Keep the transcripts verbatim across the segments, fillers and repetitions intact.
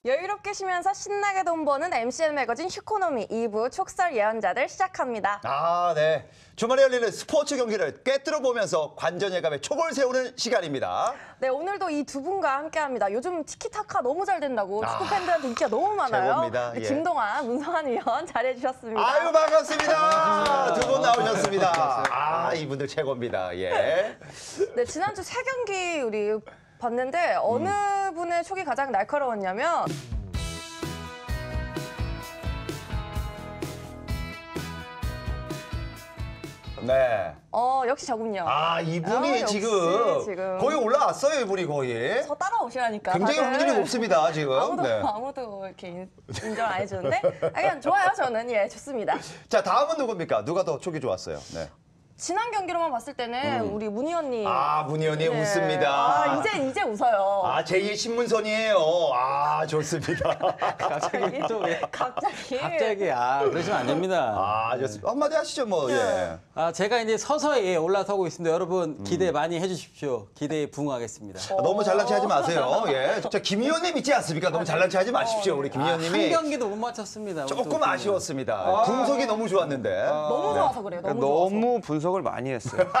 여유롭게 쉬면서 신나게 돈 버는 엠씨엔 매거진 휴코노미 이 부 촉설 예언자들 시작합니다. 아, 네. 주말에 열리는 스포츠 경기를 꿰뚫어 보면서 관전 예감에 촉을 세우는 시간입니다. 네, 오늘도 이 두 분과 함께합니다. 요즘 티키타카 너무 잘 된다고 축구 아, 팬들한테 인기가 너무 많아요. 최고입니다. 네, 예. 김동완, 문성환 위원 잘해 주셨습니다. 아유, 반갑습니다. 두 분 나오셨습니다. 아, 이분들 최고입니다. 예. 네, 지난주 세 경기 우리 봤는데 어느 음. 분의 촉이 가장 날카로웠냐면 네. 어, 역시 저군요. 아, 이분이 어, 역시 지금, 지금. 거의 올라왔어요, 이분이 거의. 저 따라오시라니까. 굉장히 다들. 확률이 높습니다, 지금. 아무도, 네. 아무도 이렇게 인, 인정 안 해주는데? 아, 그냥 좋아요, 저는. 예, 좋습니다. 자, 다음은 누굽니까? 누가 더 촉이 좋았어요? 네. 지난 경기로만 봤을 때는 음. 우리 문 의원님. 아, 문 의원님 네. 웃습니다. 아, 이제, 이제 웃어요. 아, 제이의 신문선이에요. 아, 좋습니다. 갑자기 또 왜? 갑자기. 갑자기 아 그러시면 안 됩니다. 아, 좋습니다. 한마디 하시죠, 뭐. 예. 아 제가 이제 서서히 올라서고 있습니다. 여러분 기대 많이 해주십시오. 기대에 부응하겠습니다. 아, 너무 잘난 체 하지 마세요. 예. 자, 김 의원님 있지 않습니까? 너무 잘난 체 하지 마십시오. 우리 김 아, 의원님이. 한 경기도 못 맞췄습니다. 조금 아쉬웠습니다. 분석이 너무 좋았는데. 너무 좋아서 그래요. 너무 그러니까 좋아서. 너무 분석을 많이 했어요.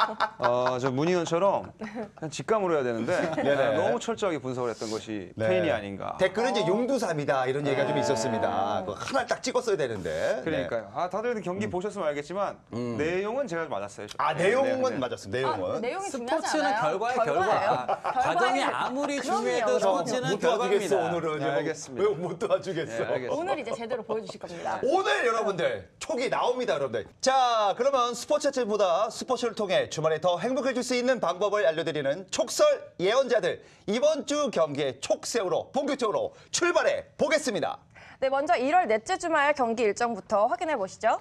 어, 저 문희원처럼 그냥 직감으로 해야 되는데 네네. 너무 철저하게 분석을 했던 것이 네. 페인이 아닌가. 댓글은 이제 용두삼이다 이런 얘기가 좀 있었습니다. 그거 하나 딱 찍었어야 되는데. 네. 그러니까요. 아, 다들 경기 보셨으면 알겠지만 내용은 제가 맞았어요. 좀. 아, 내용은 네, 네. 맞았습니다. 아, 내용은. 내용이 중요하지 스포츠는 않아요? 결과예요, 결과예요. 결과. 과정이 아무리 중요해도 그럼요. 스포츠는 못 도와주겠어, 결과입니다. 오늘은. 네, 알겠습니다. 왜 못 도와주겠어. 네, 알겠습니다. 오늘 이제 제대로 보여주실 겁니다. 오늘 여러분들 촉이 나옵니다, 여러분들. 자, 그러면 스포츠 자체보다 스포츠를 통해 주말에 더 행복해질 수 있는 방법을 알려드리는 촉설 예언자들. 이번 주 경기에 촉 세우러 본격적으로 출발해 보겠습니다. 네, 먼저 일월 넷째 주말 경기 일정부터 확인해 보시죠.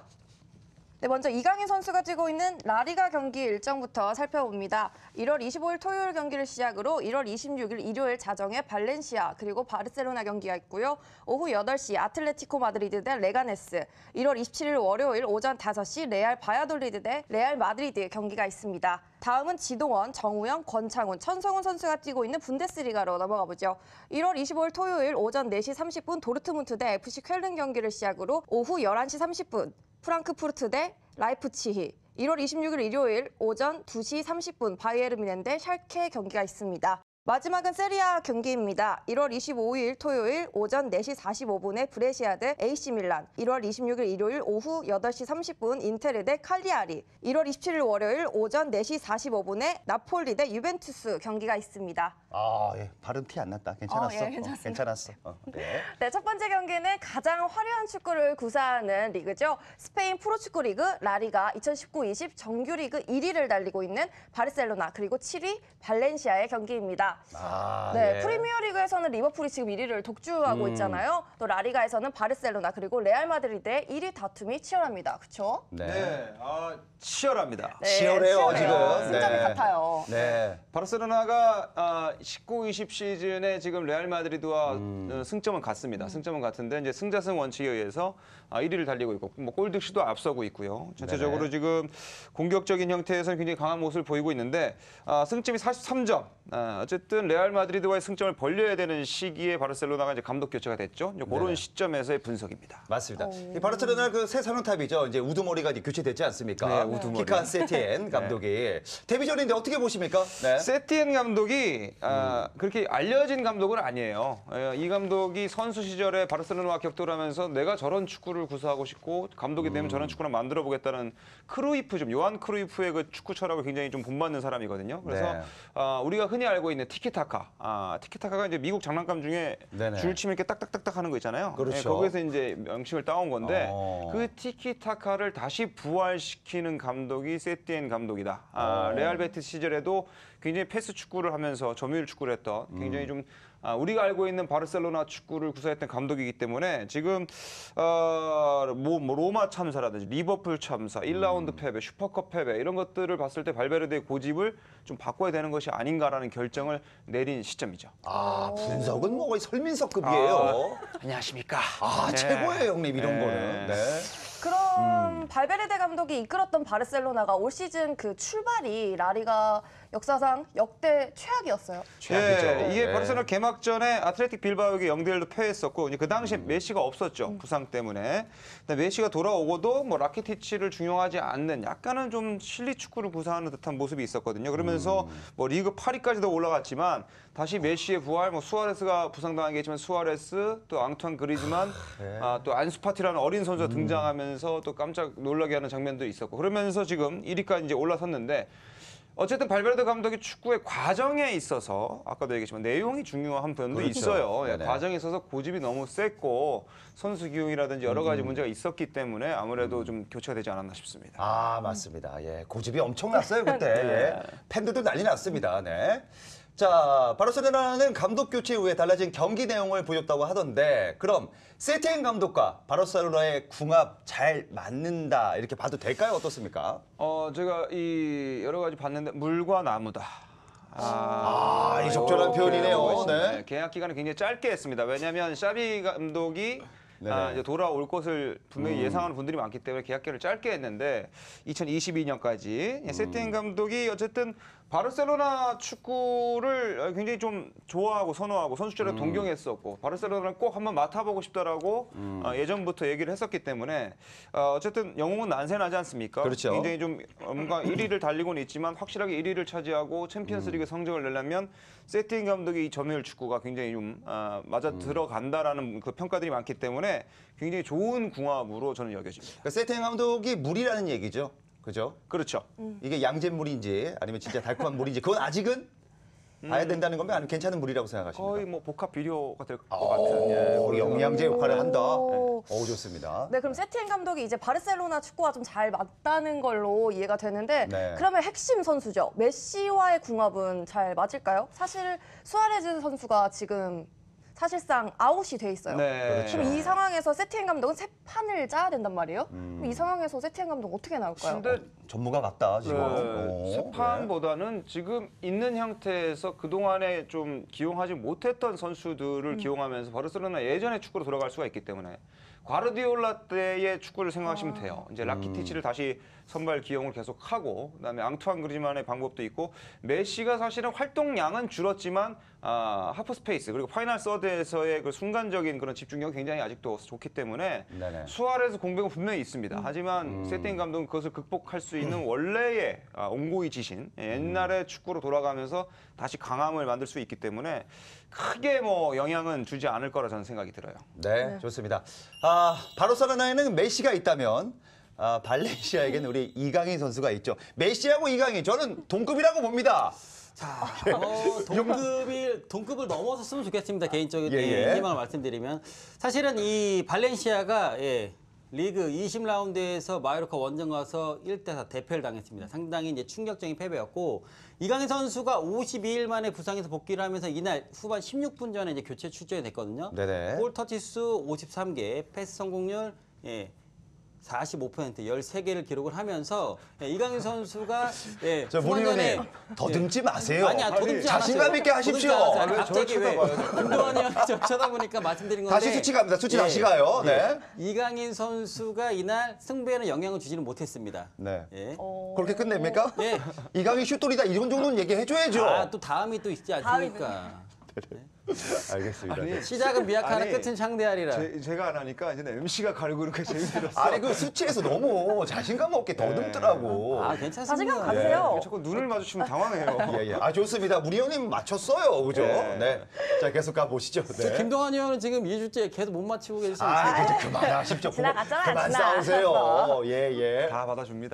네, 먼저 이강인 선수가 뛰고 있는 라리가 경기 일정부터 살펴봅니다. 일월 이십오일 토요일 경기를 시작으로 일월 이십육일 일요일 자정에 발렌시아 그리고 바르셀로나 경기가 있고요. 오후 여덟 시 아틀레티코 마드리드 대 레가네스, 일월 이십칠일 월요일 오전 다섯 시 레알 바야돌리드 대 레알 마드리드 경기가 있습니다. 다음은 지동원, 정우영, 권창훈, 천성훈 선수가 뛰고 있는 분데스리가로 넘어가 보죠. 일월 이십오일 토요일 오전 네 시 삼십 분 도르트문트 대 에프씨 쾰른 경기를 시작으로 오후 열한 시 삼십 분 프랑크푸르트 대 라이프치히, 일월 이십육일 일요일 오전 두 시 삼십 분 바이에른 뮌헨 대 샬케 경기가 있습니다. 마지막은 세리아 경기입니다. 일월 이십오일 토요일 오전 네 시 사십오 분에 브레시아 대 에이씨 밀란, 일월 이십육일 일요일 오후 여덟 시 삼십 분 인테르 대 칼리아리, 일월 이십칠일 월요일 오전 네 시 사십오 분에 나폴리 대 유벤투스 경기가 있습니다. 아, 예. 발음 티 안 났다. 괜찮았어. 어, 예, 괜찮습니다. 어, 괜찮았어. 어, 네. 네, 첫 번째 경기는 가장 화려한 축구를 구사하는 리그죠. 스페인 프로축구 리그 라리가 이천십구 이십 정규리그 일 위를 달리고 있는 바르셀로나 그리고 칠 위 발렌시아의 경기입니다. 아, 네, 예. 프리미어리그에서는 리버풀이 지금 일 위를 독주하고 음. 있잖아요. 또 라리가에서는 바르셀로나 그리고 레알 마드리드의 일 위 다툼이 치열합니다. 그렇죠? 네. 네, 아, 치열합니다. 네, 치열해요, 지금. 승점이 네. 같아요. 네. 바르셀로나가 아, 십구 이십 시즌에 지금 레알 마드리드와 음. 어, 승점은 같습니다. 승점은 같은데 이제 승자승 원칙에 의해서 아, 일 위를 달리고 있고 뭐 골득실도 앞서고 있고요. 전체적으로 네네. 지금 공격적인 형태에서는 굉장히 강한 모습을 보이고 있는데 아, 승점이 사십삼 점. 아, 어쨌든 레알 마드리드와의 승점을 벌려야 되는 시기에 바르셀로나가 이제 감독 교체가 됐죠. 이제 그런 네네. 시점에서의 분석입니다. 맞습니다. 이 바르셀로나 그 새 산호탑이죠. 이제 우두머리가 이제 교체됐지 않습니까? 네, 우두머리. 키카 세티엔 감독이. 데뷔전인데 어떻게 보십니까? 네. 세티엔 감독이 아, 그렇게 알려진 감독은 아니에요. 예, 이 감독이 선수 시절에 바르셀로나와 격돌을 하면서 내가 저런 축구를 구사하고 싶고 감독이 되면 저런 축구를 만들어 보겠다는 크루이프 좀 요한 크루이프의 그 축구 철학을 굉장히 좀 본받는 사람이거든요. 그래서 네. 아, 우리가 흔히 알고 있는 티키타카, 아, 티키타카가 이제 미국 장난감 중에 네네. 줄 치면 이렇게 딱딱딱딱 하는 거 있잖아요. 그렇죠. 예, 거기서 이제 명칭을 따온 건데 어. 그 티키타카를 다시 부활시키는 감독이 세티엔 감독이다. 아, 어. 레알 베티스 시절에도 굉장히 패스 축구를 하면서 점유율 축구를 했던 굉장히 좀 아, 우리가 알고 있는 바르셀로나 축구를 구사했던 감독이기 때문에 지금 어, 뭐, 뭐 로마 참사라든지 리버풀 참사, 일 라운드 패배, 슈퍼컵 패배 이런 것들을 봤을 때 발베르데의 고집을 좀 바꿔야 되는 것이 아닌가라는 결정을 내린 시점이죠. 아, 분석은 뭐 거의 설민석급이에요. 안녕하십니까. 아, 네. 최고예요, 형님, 이런 네. 거는. 네. 그럼 발베르데 감독이 이끌었던 바르셀로나가 올 시즌 그 출발이 라리가 역사상 역대 최악이었어요. 최악이죠. 예, 이게 네. 바르셀로나 개막전에 아틀레틱 빌바오에게 영 대 일로 패했었고 이제 그 당시에 음. 메시가 없었죠. 부상 때문에. 근데 메시가 돌아오고도 뭐 라키티치를 중용하지 않는 약간은 좀 실리 축구를 구사하는 듯한 모습이 있었거든요. 그러면서 음. 뭐 리그 팔 위까지도 올라갔지만 다시 메시의 부활, 뭐 수아레스가 부상당하긴 했지만 수아레스, 또 앙투안 그리즈만, 네. 아, 또 안수파티라는 어린 선수가 음. 등장하면서 또 깜짝 놀라게 하는 장면도 있었고 그러면서 지금 일 위까지 이제 올라섰는데 어쨌든 발베르데 감독이 축구의 과정에 있어서 아까도 얘기했지만 내용이 중요한 부분도 그렇죠. 있어요. 예, 네네. 과정에 있어서 고집이 너무 셌고 선수 기용이라든지 여러 음. 가지 문제가 있었기 때문에 아무래도 좀 교체가 되지 않았나 싶습니다. 아, 맞습니다. 예, 고집이 엄청났어요, 그때. 예. 팬들도 난리 났습니다. 네. 자, 바르셀로나는 감독 교체 이후에 달라진 경기 내용을 보였다고 하던데, 그럼 세티엔 감독과 바르셀로나의 궁합 잘 맞는다 이렇게 봐도 될까요? 어떻습니까? 어, 제가 이 여러 가지 봤는데 물과 나무다. 아, 이 적절한 이렇게 표현이네요. 보고 있습니다. 네. 계약 기간을 굉장히 짧게 했습니다. 왜냐하면 샤비 감독이 네네. 아, 이제 돌아올 것을 분명히 음. 예상하는 분들이 많기 때문에 계약 기간을 짧게 했는데 이천이십이 년까지 음. 세티엔 감독이 어쨌든 바르셀로나 축구를 굉장히 좀 좋아하고 선호하고 선수들을 음. 동경했었고 바르셀로나를 꼭 한번 맡아보고 싶다라고 음. 어, 예전부터 얘기를 했었기 때문에 어, 어쨌든 영웅은 난세나지 않습니까? 그렇죠. 굉장히 좀 뭔가 일 위를 달리고는 있지만 확실하게 일 위를 차지하고 챔피언스리그 성적을 내려면 세팅 감독의 이 점유율 축구가 굉장히 좀 아, 맞아 들어간다라는 그 평가들이 많기 때문에 굉장히 좋은 궁합으로 저는 여겨집니다. 그러니까 세티엔 감독이 물이라는 얘기죠. 그죠? 그렇죠. 이게 양잿물인지 아니면 진짜 달콤한 물인지 그건 아직은 봐야 된다는 겁니까? 아니면 괜찮은 물이라고 생각하십니까? 거의 뭐 복합 비료가 될 것 오, 같은 예, 그런 영양제 역할을 한다. 오. 오, 좋습니다. 네, 그럼 세티엔 감독이 이제 바르셀로나 축구와 좀 잘 맞다는 걸로 이해가 되는데 네. 그러면 핵심 선수죠. 메시와의 궁합은 잘 맞을까요? 사실 수아레즈 선수가 지금 사실상 아웃이 돼 있어요. 네. 그렇죠. 그럼 이 상황에서 세티엔 감독은 새 판을 짜야 된단 말이에요. 음. 그럼 이 상황에서 세티엔 감독 어떻게 나올까요? 근데 전문가 같다 지금. 네, 오, 세판보다는 지금 있는 형태에서 그동안에 좀 기용하지 못했던 선수들을 기용하면서 바르셀로나 예전의 축구로 돌아갈 수가 있기 때문에 과르디올라 때의 축구를 생각하시면 돼요. 이제 라키티치를 다시 선발 기용을 계속하고 그다음에 앙투안 그리즈만의 방법도 있고 메시가 사실은 활동량은 줄었지만 아, 하프 스페이스 그리고 파이널 서드에서의 그 순간적인 그런 집중력이 굉장히 아직도 좋기 때문에 네네. 수아레스 공백은 분명히 있습니다. 하지만 음. 세팅 감독은 그것을 극복할 수 있는 원래의 아, 온고이 지신 옛날의 축구로 돌아가면서 다시 강함을 만들 수 있기 때문에 크게 뭐 영향은 주지 않을 거라 저는 생각이 들어요. 네, 좋습니다. 아, 바르셀로나에는 메시가 있다면 아, 발렌시아에게는 우리 이강인 선수가 있죠. 메시하고 이강인 저는 동급이라고 봅니다. 자, 어, 동급이 동급을 넘어섰으면 좋겠습니다. 개인적인 예, 예. 예, 희망을 말씀드리면 사실은 이 발렌시아가 예, 리그 이십 라운드에서 마요르카 원정 가서 일 대 사 대패를 당했습니다. 상당히 이제 충격적인 패배였고 이강인 선수가 오십이 일 만에 부상에서 복귀를 하면서 이날 후반 십육 분 전에 이제 교체 출전이 됐거든요. 네네. 골 터치 수 오십삼 개, 패스 성공률 예. 사십오 퍼센트 열세 개를 기록을 하면서 예, 이강인 선수가 예, 저 문의원님 더듬지 마세요. 아니야, 도듬지 자신감 않았어요. 있게 하십시오. 도듬지 않았어요. 아, 아니, 왜 갑자기 저를 왜 쳐다봐요, 김동완 형이 저 쳐다보니까 말씀드린 건데 다시 수치 갑니다. 수치 예, 다시 가요. 네. 이강인 선수가 이날 승부에는 영향을 주지는 못했습니다. 네. 예. 어... 그렇게 끝냅니까? 예. 이강인 슛돌이다 이런 정도는 얘기해줘야죠. 아, 또 다음이 또 있지 않습니까? 알겠습니다. 아니, 네. 시작은 미약하나 아니, 끝은 창대하리라. 제, 제가 안 하니까 이제 엠씨가 가르고 이렇게 재밌들었어. 아니 그 수치에서 너무 자신감 없게 더듬더라고. 아, 괜찮습니다. 자신감 네. 가지세요. 자꾸 눈을 마주치면 당황해요. 예, 예. 아, 좋습니다. 우리 형님 맞췄어요. 그죠? 네. 네. 자, 계속 가보시죠. 저 네. 김동완 의원은 지금 이 주째 계속 못 맞히고 계시잖아요. 아, 이제 그만하십시오. 지나갔잖아, 그만 지나갔어. 싸우세요. 예, 예. 다 받아줍니다.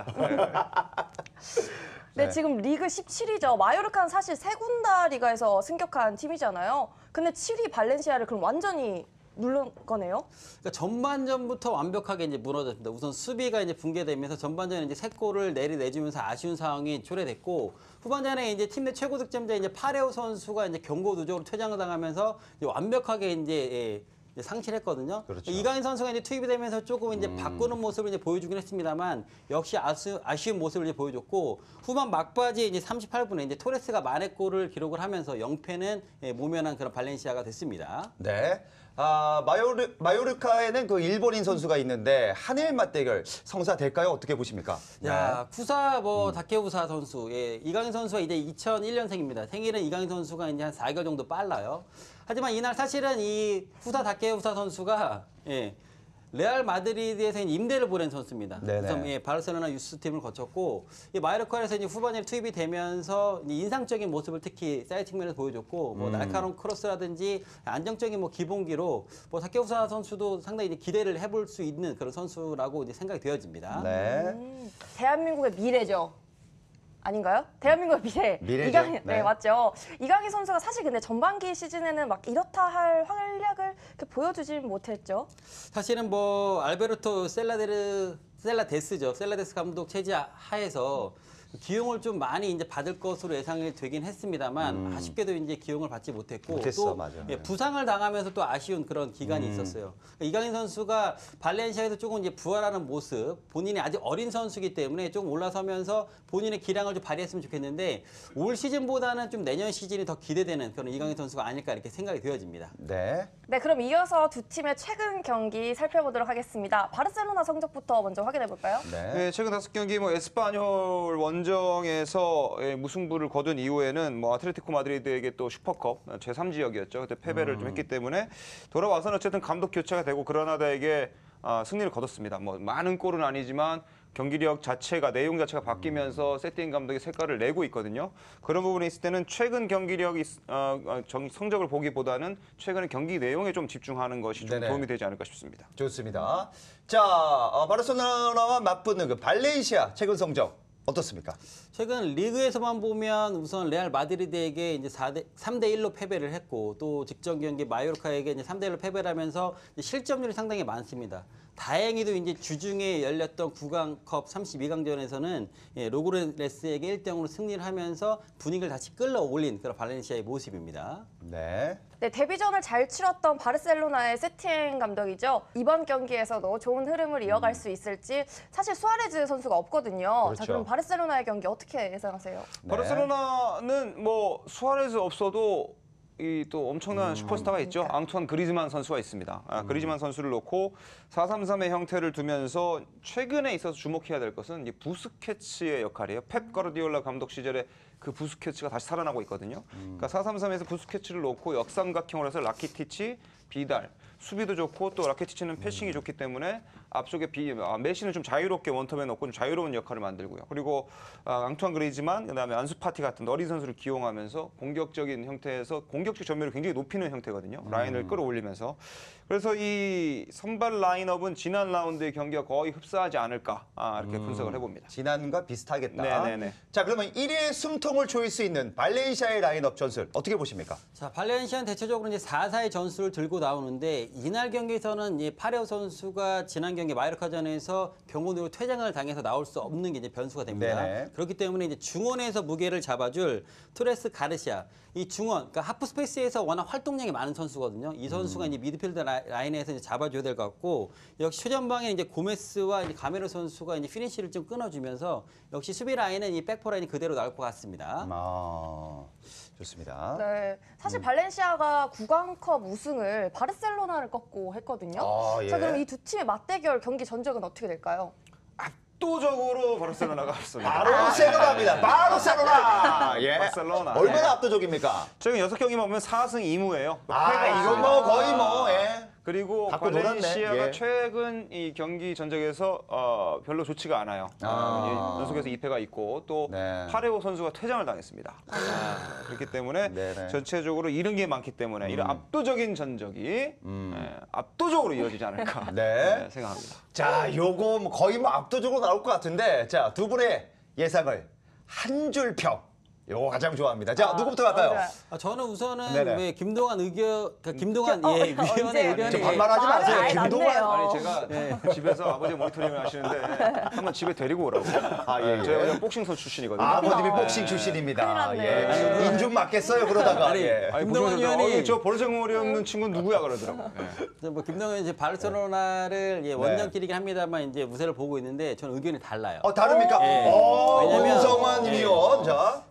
네, 네. 지금 리그 십칠 위죠. 마요르카는 사실 세군다 리가에서 승격한 팀이잖아요. 근데 칠 위 발렌시아를 그럼 완전히 누른 거네요. 그러니까 전반전부터 완벽하게 이제 무너졌습니다. 우선 수비가 이제 붕괴되면서 전반전에 이제 세 골을 내리 내주면서 아쉬운 상황이 초래됐고 후반전에 이제 팀 내 최고 득점자 이제 파레오 선수가 이제 경고 누적으로 퇴장을 당하면서 이제 완벽하게 이제 예, 이제 상실했거든요. 그렇죠. 이강인 선수가 이제 투입이 되면서 조금 이제 바꾸는 모습을 이제 보여주긴 했습니다만 역시 아쉬, 아쉬운 모습을 이제 보여줬고 후반 막바지에 이제 삼십팔 분에 이제 토레스가 만회골을 기록을 하면서 영 패는 예, 모면한 그런 발렌시아가 됐습니다. 네. 아, 마요르, 마요르카에는 그 일본인 선수가 있는데 한일 맞대결 성사될까요? 어떻게 보십니까? 야, 쿠사 뭐 다케우사 선수, 예, 이강인 선수가 이제 이천일 년생입니다. 생일은 이강인 선수가 이제 한 사 개월 정도 빨라요. 하지만 이날 사실은 이 쿠사 다케우사 선수가 예, 레알 마드리드에서 임대를 보낸 선수입니다. 네네. 그래서 예, 바르셀로나 유스팀을 거쳤고 이 마요르카에서 이제 후반에 투입이 되면서 이제 인상적인 모습을 특히 사이드 측면에서 보여줬고 뭐 날카로운 크로스라든지 안정적인 뭐 기본기로 뭐 다케우사 선수도 상당히 이제 기대를 해볼 수 있는 그런 선수라고 이제 생각이 되어집니다. 네. 음, 대한민국의 미래죠. 아닌가요? 대한민국의 미래. 미래죠. 이강인, 네. 네. 맞죠. 이강인 선수가 사실 근데 전반기 시즌에는 막 이렇다 할 활약을 이렇게 보여주진 못했죠. 사실은 뭐 알베르토 셀라데르 셀라데스죠. 셀라데스 감독 체제 하에서 기용을 좀 많이 이제 받을 것으로 예상이 되긴 했습니다만 음. 아쉽게도 이제 기용을 받지 못했고 못했어, 또 맞아. 예, 부상을 당하면서 또 아쉬운 그런 기간이 음. 있었어요. 그러니까 이강인 선수가 발렌시아에서 조금 이제 부활하는 모습, 본인이 아직 어린 선수이기 때문에 좀 올라서면서 본인의 기량을 좀 발휘했으면 좋겠는데 올 시즌보다는 좀 내년 시즌이 더 기대되는 그런 이강인 선수가 아닐까 이렇게 생각이 되어집니다. 네. 네, 그럼 이어서 두 팀의 최근 경기 살펴보도록 하겠습니다. 바르셀로나 성적부터 먼저 확인해 볼까요? 네. 네, 최근 다섯 경기 뭐 에스파뇰 원정에서 예, 무승부를 거둔 이후에는 뭐 아틀레티코 마드리드에게 또 슈퍼컵 제삼 지역이었죠. 그때 패배를 음. 좀 했기 때문에 돌아와서는 어쨌든 감독 교체가 되고 그라나다에게 아, 승리를 거뒀습니다. 뭐 많은 골은 아니지만 경기력 자체가 내용 자체가 바뀌면서 음. 세팅 감독이 색깔을 내고 있거든요. 그런 부분에 있을 때는 최근 경기력이 어, 어, 정, 성적을 보기보다는 최근의 경기 내용에 좀 집중하는 것이 좀 네네. 도움이 되지 않을까 싶습니다. 좋습니다. 자, 어, 바르셀로나와 맞붙는 그 발렌시아 최근 성적 어떻습니까? 최근 리그에서만 보면 우선 레알 마드리드에게 이제 삼 대 일로 패배를 했고 또 직전 경기 마요르카에게 이제 삼 대 일로 패배를 하면서 이제 실점률이 상당히 많습니다. 다행히도 이제 주중에 열렸던 구강컵 삼십이 강전에서는 예, 로그레스에게 일 대 영으로 승리를 하면서 분위기를 다시 끌어올린 그런 발렌시아의 모습입니다. 네. 네, 데뷔전을 잘 치렀던 바르셀로나의 세티엔 감독이죠. 이번 경기에서도 좋은 흐름을 이어갈 수 있을지 사실 수아레즈 선수가 없거든요. 그렇죠. 자, 그럼 바르셀로나의 경기 어떻게 예상하세요? 네. 바르셀로나는 뭐 수아레즈 없어도 이 또 엄청난 음. 슈퍼스타가 있죠. 앙투안 그리즈만 선수가 있습니다. 아, 그리즈만 선수를 놓고 사 삼 삼의 형태를 두면서 최근에 있어서 주목해야 될 것은 이제 부스케츠의 역할이에요. 펩 가르디올라 감독 시절에 그 부스케츠가 다시 살아나고 있거든요. 그러니까 사 삼 삼에서 부스케츠를 놓고 역삼각형으로 해서 라키티치, 비달, 수비도 좋고 또 라키티치는 패싱이 좋기 때문에 앞쪽에 비, 아, 메시는 좀 자유롭게 원톱에 넣고 좀 자유로운 역할을 만들고요. 그리고 아, 앙투안 그리즈만, 그다음에 안수 파티 같은 어린 선수를 기용하면서 공격적인 형태에서 공격적 점유율을 굉장히 높이는 형태거든요. 라인을 끌어올리면서. 그래서 이 선발 라인업은 지난 라운드의 경기와 거의 흡사하지 않을까 아, 이렇게 분석을 해봅니다. 지난과 비슷하겠다. 네네네. 자, 그러면 일 위의 숨통을 조일 수 있는 발렌시아의 라인업 전술 어떻게 보십니까? 자, 발렌시아는 대체적으로 이제 사 사의 전술을 들고 나오는데 이날 경기에서는 이 파레오 선수가 지난 경기 마요르카전에서 경고으로 퇴장을 당해서 나올 수 없는 게 이제 변수가 됩니다. 네네. 그렇기 때문에 이제 중원에서 무게를 잡아줄 토레스 가르시아 이 중원, 그러니까 하프 스페이스에서 워낙 활동량이 많은 선수거든요. 이 선수가 음. 이제 미드필더 라- 라인에서 이제 잡아줘야 될 것 같고 역시 최전방에 이제 고메스와 이제 가메르 선수가 이제 피니시를 좀 끊어주면서 역시 수비 라인은 이 백포 라인이 그대로 나올 것 같습니다. 아, 좋습니다. 네, 사실 발렌시아가 구강컵 우승을 바르셀로나를 꺾고 했거든요. 아, 예. 자, 그럼 이 두 팀의 맞대결 경기 전적은 어떻게 될까요? 압도적으로 바르셀로나가 앞섭니다. 바르셀로나입니다. 바르셀로나. 예. 바르셀로나. 얼마나 네. 압도적입니까? 최근 여섯 경기만 보면 사 승 이 무예요. 아, 이건 뭐 거의 뭐 예. 그리고 갖고 놀았네. 발렌시아가 예. 최근 이 경기 전적에서 어, 별로 좋지가 않아요. 아. 어, 연속해서 이 패가 있고 또 네. 파레오 선수가 퇴장을 당했습니다. 아, 그렇기 때문에 네네. 전체적으로 이런 게 많기 때문에 이런 압도적인 전적이 음. 예, 압도적으로 이어지지 않을까 네. 네, 생각합니다. 자, 요거 뭐 거의 뭐 압도적으로 나올 것 같은데, 자, 두 분의 예상을 한 줄 평. 요거 가장 좋아합니다. 자, 아, 누구부터 갈까요? 맞아요. 아, 저는 우선은 네네. 왜 김동완 의견, 그러니까 김동완 어, 예, 어, 언제? 위원의 의견이 좀 반말하지 말을 마세요. 아예 김동완. 놨네요. 아니 제가 집에서 아버지 모니터링을 하시는데 한번 집에 데리고 오라고. 아, 예, 예. 저희 아버지가 복싱 선수 출신이거든요. 아버님이 어. 복싱 출신입니다. 큰일 예. 났네. 인중 맞겠어요, 그러다가. 아니, 예. 아니, 김동완 보시면서 의원이- 어, 저 버르장머리 없는 친구는 누구야 그러더라고. 예. 이제 뭐 김동현 이제 바르셀로나를 예, 원정길이긴 합니다만 이제 무쇠를 보고 있는데 저는 의견이 달라요. 어, 다릅니까? 예. 어, 왜냐면- 문성환 예. 위원. 자.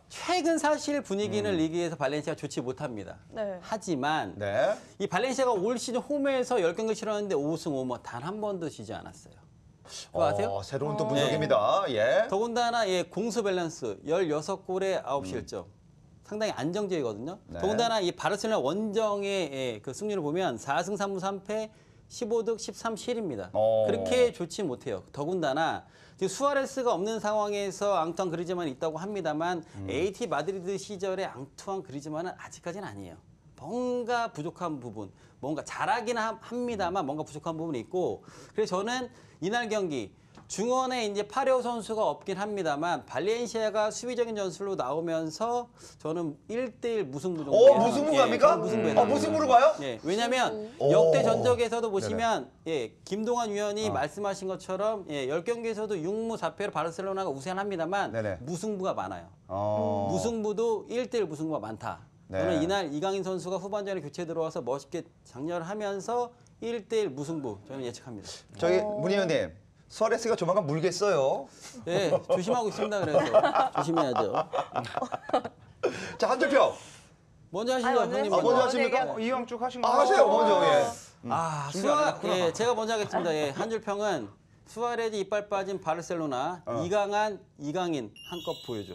최근 사실 분위기는 음. 리그에서 발렌시아가 좋지 못합니다. 네. 하지만 네. 이 발렌시아가 올 시즌 홈에서 열 경기 치렀는데 오 승 오 무 단 한 번도 지지 않았어요. 그거 아세요? 어, 새로운 또 분석입니다. 예. 더군다나 예, 공수 밸런스 열여섯 골에 아홉 실점. 상당히 안정적이거든요. 네. 더군다나 이 바르셀로나 원정의 예, 그 승률을 보면 사 승 삼 무 삼 패 십오 득 십삼 실입니다. 어. 그렇게 좋지 못해요. 더군다나 지금 수아레스가 없는 상황에서 앙투안 그리즈만이 있다고 합니다만 음. 에이티 마드리드 시절의 앙투안 그리즈만은 아직까지는 아니에요. 뭔가 부족한 부분, 뭔가 잘하긴 함- 합니다만 뭔가 부족한 부분이 있고 그래서 저는 이날 경기 중원에 이제 파레오 선수가 없긴 합니다만 발렌시아가 수비적인 전술로 나오면서 저는 일 대 일 무승부 정도. 오, 무승부 갑니까? 저는 무승부에 어, 나갑니다. 무승부로 가요? 예, 왜냐하면 오. 역대 전적에서도 보시면 예, 김동완 위원이 어. 말씀하신 것처럼 예, 열 경기에서도 육 무 사 패로 바르셀로나가 우세합니다만 네네. 무승부가 많아요. 어. 무승부도 일 대 일 무승부가 많다. 네. 저는 이날 이강인 선수가 후반전에 교체 들어와서 멋있게 장렬을 하면서 일 대 일 무승부 저는 예측합니다. 저기 문 의원님, 수아레스가 조만간 물겠어요. 예, 조심하고 있습니다. 그래서 조심해야죠. 자, 한줄평. 먼저 하시죠, 아니, 먼저 형님. 아, 먼저 먼저 하십니까? 얘기하- 어, 이왕 쭉 하신 거 아, 하세요, 먼저. 예. 아, 준비 안 수아, 해놨구나. 예, 제가 먼저 하겠습니다. 예, 한 줄 평은 수아레즈 이빨 빠진 바르셀로나 어. 이강한, 이강인 한껏 보여줘.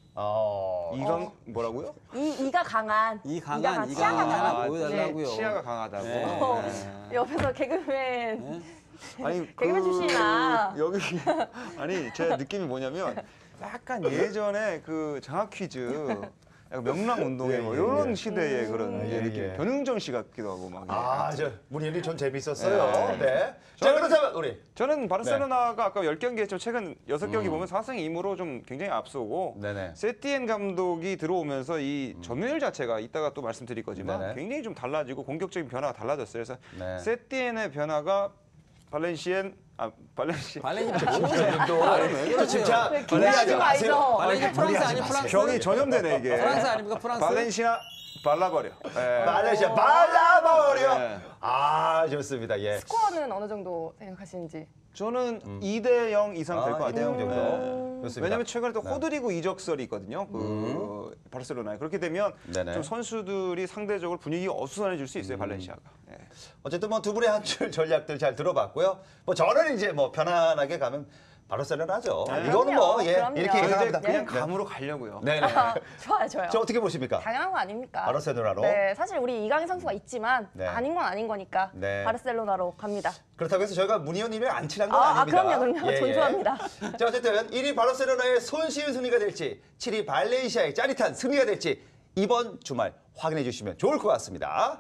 어. 이강 뭐라고요? 이 이가 강한. 이강한, 이가 이강인 치아가 하나 강한. 보여달라고요. 치아가 강하다고. 네. 어, 네. 옆에서 개그맨 아니 개그맨 출신이나. 여기 아니 제 느낌이 뭐냐면 약간 예전에 그 장학 퀴즈 약간 명랑 운동회 예, 뭐 예, 이런 예. 시대의 그런 음. 이제 예, 느낌. 예. 변흥정 씨 같기도 하고 막. 아, 저 문 의원님 전 재밌었어요. 네. 네. 자, 그렇다면 우리. 저는 바르셀로나가 아까 열 경기 했죠. 최근 여섯 경기 음. 보면 사 승 이 무로 좀 굉장히 앞서고 네네. 세티엔 감독이 들어오면서 이 점유율 자체가 이따가 또 말씀드릴 거지만 네네. 굉장히 좀 달라지고 공격적인 변화가 달라졌어요. 그래서 네. 세티엔의 변화가 발렌시엔 아 발렌시 발렌시아 또 그러세요? 지금 자, 왜 무리하지 기대하지 마세요. 말죠. 발렌시아 프랑스 무리하지 아니 마세요. 프랑스? 병이 전염되네 이게. 프랑스 아닙니까 프랑스? 발렌시아 발라버려. 예. 말레이시아 발라버려. 네. 아, 좋습니다. 예. 스코어는 어느 정도 생각하시는지. 저는 이 대 영 이상 될 것 아, 이 대 영 같아요. 정도. 네. 좋습니다. 왜냐하면 최근에 또 네. 호드리고 이적설이 있거든요. 그 바르셀로나에 그렇게 되면 네네. 좀 선수들이 상대적으로 분위기가 어수선해질 수 있어요. 발렌시아가. 예. 어쨌든 뭐 두 분의 한 줄 전략들 잘 들어봤고요. 뭐 저는 이제 뭐 편안하게 가면 바르셀로나죠. 네. 이거는 뭐 예, 그럼요. 이렇게 저 이제 예상합니다. 그냥 네. 감으로 가려고요. 네네. 좋아요, 좋아요. 저 어떻게 보십니까? 당연한 거 아닙니까? 바르셀로나로. 네, 사실 우리 이강인 선수가 있지만 네. 아닌 건 아닌 거니까 네. 바르셀로나로 갑니다. 그렇다고 해서 저희가 문 의원님을 안 친한 건 아, 아, 아닙니다. 그럼요, 그럼요. 존중합니다. 자, 어쨌든 일 위 바르셀로나의 손쉬운 승리가 될지, 칠 위 발렌시아의 짜릿한 승리가 될지 이번 주말 확인해 주시면 좋을 것 같습니다.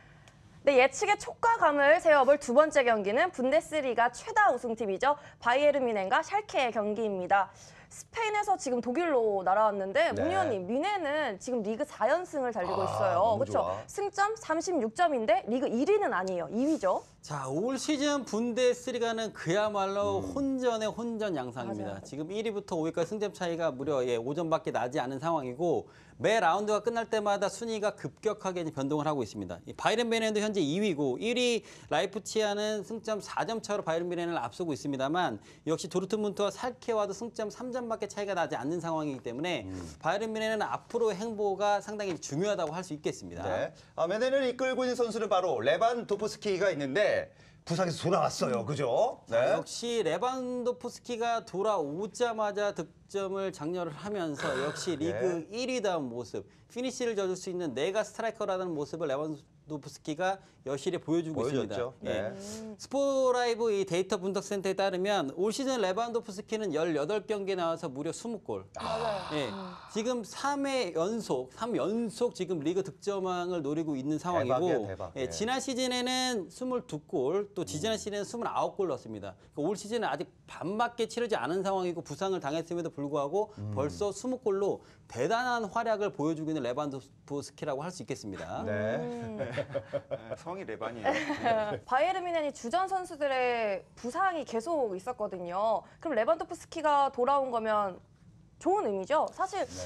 네, 예측의 촉과 감을 세워볼 두 번째 경기는 분데스리가 최다 우승팀이죠. 바이에른 뮌헨과 샬케의 경기입니다. 스페인에서 지금 독일로 날아왔는데 네. 문 의원님, 뮌헨은 지금 리그 사 연승을 달리고 아, 있어요. 너무 그렇죠? 좋아. 승점 삼십육 점인데 리그 일 위는 아니에요. 이 위죠. 자, 올 시즌 분데스리가는 그야말로 혼전의 혼전 양상입니다. 맞아요. 지금 일 위부터 오 위까지 승점 차이가 무려 예, 오 점밖에 나지 않은 상황이고 매 라운드가 끝날 때마다 순위가 급격하게 이제 변동을 하고 있습니다. 이 바이에른 뮌헨도 현재 이 위고 일 위 라이프치히는 승점 사 점 차로 바이에른 뮌헨을 앞서고 있습니다만 역시 도르트문트와 살케와도 승점 삼 점밖에 차이가 나지 않는 상황이기 때문에 바이에른 뮌헨은 앞으로의 행보가 상당히 중요하다고 할 수 있겠습니다. 네. 아, 멘헨을 이끌고 있는 선수는 바로 레반 도프스키가 있는데 부상에서 돌아왔어요. 그죠? 네. 역시 레반도프스키가 돌아오자마자 득점을 장렬을 하면서 역시 리그 네. 일 위다운 모습, 피니시를 져줄 수 있는 내가 스트라이커라는 모습을 레반도프스키가 여실히 보여주고 보여줬죠. 있습니다. 네. 예. 스포라이브 이 데이터 분석센터에 따르면 올 시즌 레반도프스키는 열여덟 경기에 나와서 무려 이십 골. 맞아요. 예, 지금 삼 회 연속, 삼 연속 지금 리그 득점왕을 노리고 있는 상황이고 대박이야, 대박. 예, 예. 지난 시즌에는 이십이 골, 또 지지난 시즌에는 이십구 골 넣었습니다. 그러니까 올 시즌은 아직 반밖에 치르지 않은 상황이고 부상을 당했음에도 불구하고 벌써 이십 골로 대단한 활약을 보여주고 있는 레반도프스키라고 할 수 있겠습니다. 네. 음. 네, 성이 레반이에요. 바이에른 뮌헨이 주전 선수들의 부상이 계속 있었거든요. 그럼 레반도프스키가 돌아온 거면 좋은 의미죠. 사실 네.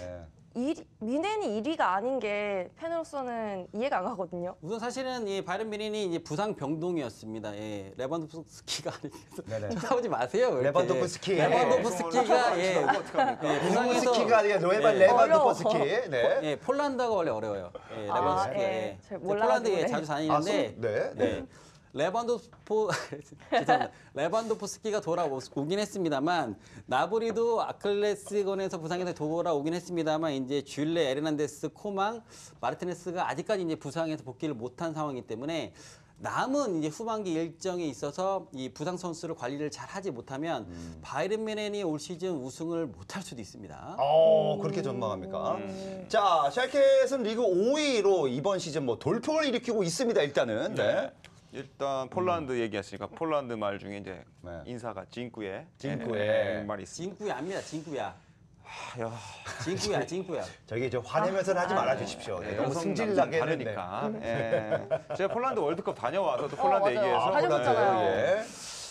일, 미넨이 일 위가 아닌 게 팬으로서는 이해가 안 가거든요. 우선 사실은 이 바이런 미넨이 이제 부상 병동이었습니다. 예, 레반도프스키가 아니어서 네네. 쳐다보지 마세요. 이렇게. 레반도프스키. 레반도프스키가 예, 예, 부상에서 스키가 아니라 레반 예. 레반도프스키. 네. 예, 폴란드가 원래 어려워요. 예, 아, 레반도프스키. 예. 예. 잘 저 몰라가지고 폴란드에 네. 자주 아, 다니는데 소- 네. 네. 레반도포 죄송합니다. 레반도프스키가 돌아오긴 했습니다만 나보리도 아클레스건에서 부상해서 돌아오긴 했습니다만 이제 쥘레, 에르난데스, 코망, 마르티네스가 아직까지 이제 부상해서 복귀를 못한 상황이기 때문에 남은 이제 후반기 일정에 있어서 이 부상 선수를 관리를 잘 하지 못하면 음. 바이른 미넨이 올 시즌 우승을 못할 수도 있습니다. 어, 그렇게 전망합니까? 자, 샬케는 리그 오 위로 이번 시즌 뭐 돌풍을 일으키고 있습니다. 일단은. 네. 일단 폴란드 얘기했으니까 폴란드 말 중에 이제 네. 인사가 진꾸에 진꾸에. 예, 말이 있습니다. 진구야 압니다. 진구야. 아, 야, 진구야. 진구야. 저기 저 화내면서는 하지 말아 주십시오. 네, 너무 승질나게 다르니까. 예. 제가 폴란드 월드컵 다녀와서 또 폴란드 어, 맞아요. 얘기해서 아, 다녀오셨잖아요. 예.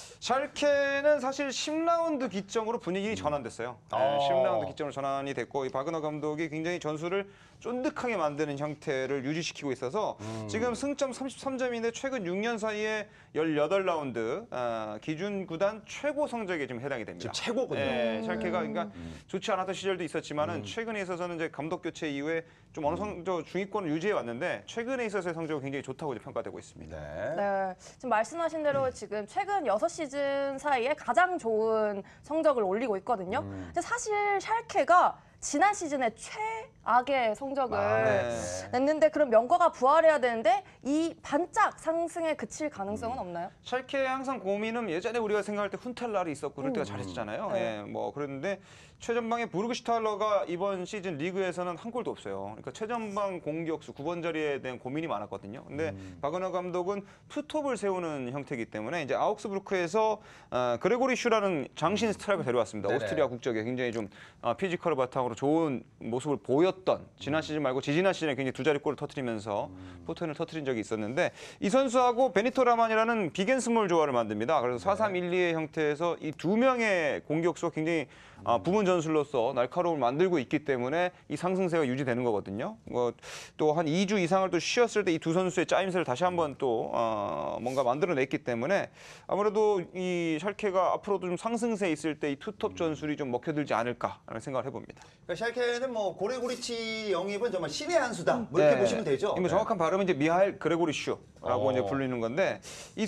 샬케는 사실 십 라운드 기점으로 분위기 전환됐어요. 네, 어. 십 라운드 기점으로 전환이 됐고 이 바그너 감독이 굉장히 전술을 쫀득하게 만드는 형태를 유지시키고 있어서 음. 지금 승점 삼십삼 점인데 최근 육 년 사이에 십팔 라운드 아, 기준 구단 최고 성적에 지금 해당이 됩니다. 지금 최고군요. 예, 샬케가 그러니까 좋지 않았던 시절도 있었지만은 음. 최근에 있어서는 이제 감독 교체 이후에 좀 어느 정도 중위권을 유지해 왔는데 최근에 있어서의 성적은 굉장히 좋다고 이제 평가되고 있습니다. 네. 네, 지금 말씀하신 대로 지금 최근 여섯 시즌 사이에 가장 좋은 성적을 올리고 있거든요. 음. 근데 사실 샬케가 지난 시즌에 최악의 성적을 아, 네. 냈는데 그럼 명과가 부활해야 되는데 이 반짝 상승에 그칠 가능성은 없나요? 샬케의 항상 고민은 예전에 우리가 생각할 때 훈텔라를 있었고 그럴 때가 잘했잖아요. 네. 예, 뭐 그랬는데 최전방의 부르그슈탈러가 이번 시즌 리그에서는 한 골도 없어요. 그러니까 최전방 공격수 구 번 자리에 대한 고민이 많았거든요. 근데 바그너 감독은 투톱을 세우는 형태이기 때문에 이제 아우크스부르크에서 어, 그레고리 슈라는 장신 스트라이커를 데려왔습니다. 네네. 오스트리아 국적에 굉장히 좀 어, 피지컬을 바탕으로 좋은 모습을 보였던 지난 시즌 말고 지지난 시즌에 굉장히 두 자리 골을 터뜨리면서 포텐을 터뜨린 적이 있었는데 이 선수하고 베니토 라만이라는 빅앤스몰 조화를 만듭니다. 그래서 사 삼 일 이의 형태에서 이 두 명의 공격수가 굉장히 어, 부문 전술로서 날카로움을 만들고 있기 때문에 이 상승세가 유지되는 거거든요. 어, 또 한 이 주 이상을 또 쉬었을 때 이 두 선수의 짜임새를 다시 한번 또 어, 뭔가 만들어냈기 때문에 아무래도 이 샬케가 앞으로도 좀 상승세에 있을 때 이 투톱 전술이 좀 먹혀들지 않을까라는 생각을 해봅니다. 그러니까 샬케는 뭐 고레고리치 영입은 정말 신의 한 수다. 뭐 이렇게 네. 보시면 되죠. 이 뭐 정확한 발음은 이제 미하일 그레고리 슈라고 어. 이제 불리는 건데 이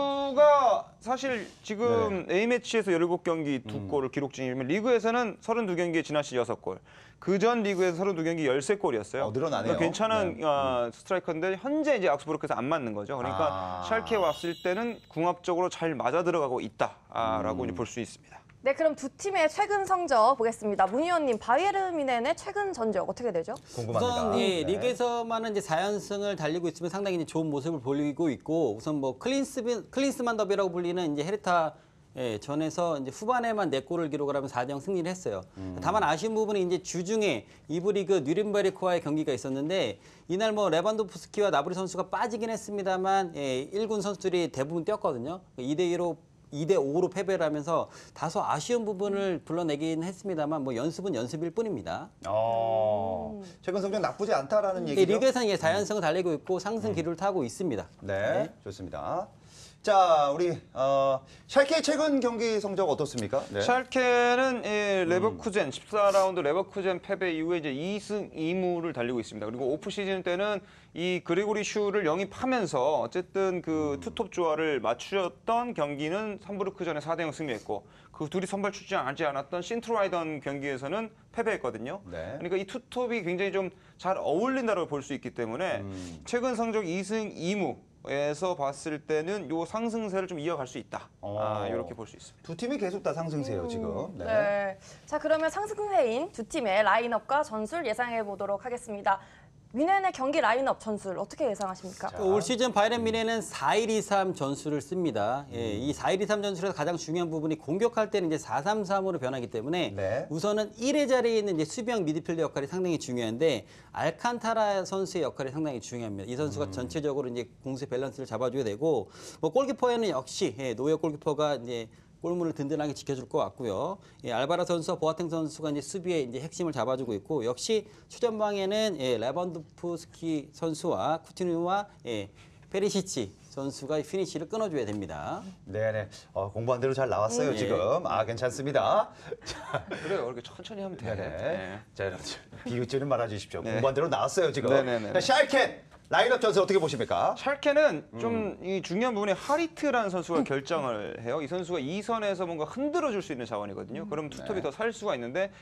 선수가 사실 지금 네. A매치에서 열일곱 경기 두 음. 골을 기록 중이면 리그에서는 서른두 경기에 지난 시즌 여섯 골. 그전 리그에서 서른두 경기 열세 골이었어요. 어, 늘어나네요. 괜찮은 네. 어, 스트라이커인데 현재 이제 악스부르크에서 안 맞는 거죠. 그러니까 아. 샬케에 왔을 때는 궁합적으로 잘 맞아 들어가고 있다라고 음. 이제 볼 수 있습니다. 네, 그럼 두 팀의 최근 성적 보겠습니다. 문 의원님, 바이에른 뮌헨의 최근 전적 어떻게 되죠? 궁금합니다. 우선 예, 네. 리그에서만은 이제 사 연승을 달리고 있으면 상당히 이제 좋은 모습을 보이고 있고 우선 뭐 클린스 클린스만 더비라고 불리는 이제 헤르타 예, 전에서 이제 후반에만 네 골을 기록을 하면 사 대 영 승리를 했어요. 다만 아쉬운 부분은 이제 주중에 이부 리그 뉴른베르크와의 경기가 있었는데 이날 뭐 레반도프스키와 나브리 선수가 빠지긴 했습니다만 예, 일 군 선수들이 대부분 뛰었거든요. 이 대 이로 이 대 오로 패배를 하면서 다소 아쉬운 부분을 불러내긴 했습니다만 뭐 연습은 연습일 뿐입니다. 어, 최근 성적 나쁘지 않다라는 예, 얘기죠. 리그에서는 이제 사 연승을 달리고 있고 상승 기류를 타고 있습니다. 네, 좋습니다. 자, 우리 어, 샬케 최근 경기 성적 어떻습니까? 네. 샬케는 예, 레버쿠젠 십사 라운드 레버쿠젠 패배 이후에 이제 이 승 이 무를 달리고 있습니다. 그리고 오프 시즌 때는 이 그레고리 슈를 영입하면서 어쨌든 그 투톱 조화를 맞추었던 경기는 함부르크전에 사 대 영 승리했고 그 둘이 선발 출전하지 않았던 신트라이던 경기에서는 패배했거든요. 네. 그러니까 이 투톱이 굉장히 좀 잘 어울린다고 볼 수 있기 때문에 음. 최근 성적 이 승 이 무에서 봤을 때는 요 상승세를 좀 이어갈 수 있다. 어. 아, 이렇게 볼 수 있습니다. 두 팀이 계속 다 상승세요, 지금. 네. 자, 그러면 상승세인 두 팀의 라인업과 전술 예상해 보도록 하겠습니다. 뮌헨의 경기 라인업 전술 어떻게 예상하십니까? 자. 올 시즌 바이에른 뮌헨은 사 일 이 삼 전술을 씁니다. 예, 이 사 일 이 삼 전술에서 가장 중요한 부분이 공격할 때는 이제 사 삼 삼으로 변하기 때문에 네. 우선은 일 회 자리에 있는 이제 수비형 미드필더 역할이 상당히 중요한데 알칸타라 선수의 역할이 상당히 중요합니다. 이 선수가 음. 전체적으로 이제 공수 밸런스를 잡아줘야 되고 뭐 골키퍼에는 역시 예, 노예 골키퍼가 이제 골문을 든든하게 지켜줄 것 같고요. 예, 알바라 선수와 보아탱 선수가 이제 수비에 이제 핵심을 잡아주고 있고 역시 최전방에는 예, 레반도프스키 선수와 쿠티뉴와 예, 페리시치 선수가 피니시를 끊어줘야 됩니다. 네네. 어, 공부한 대로 잘 나왔어요, 음, 예. 지금. 아, 괜찮습니다. 자, 그래요. 이렇게 천천히 하면 돼. 네네. 네. 자, 여러분, 비웃지는 말아주십시오. 네. 공부한 대로 나왔어요, 지금. 네네네. 자, 샬켄 라인업 전술 어떻게 보십니까? 샬케는 좀 이 중요한 부분이 하리트라는 선수가 결정을 해요. 이 선수가 이 선에서 뭔가 흔들어줄 수 있는 자원이거든요. 그럼 투톱이 더 살 수가 있는데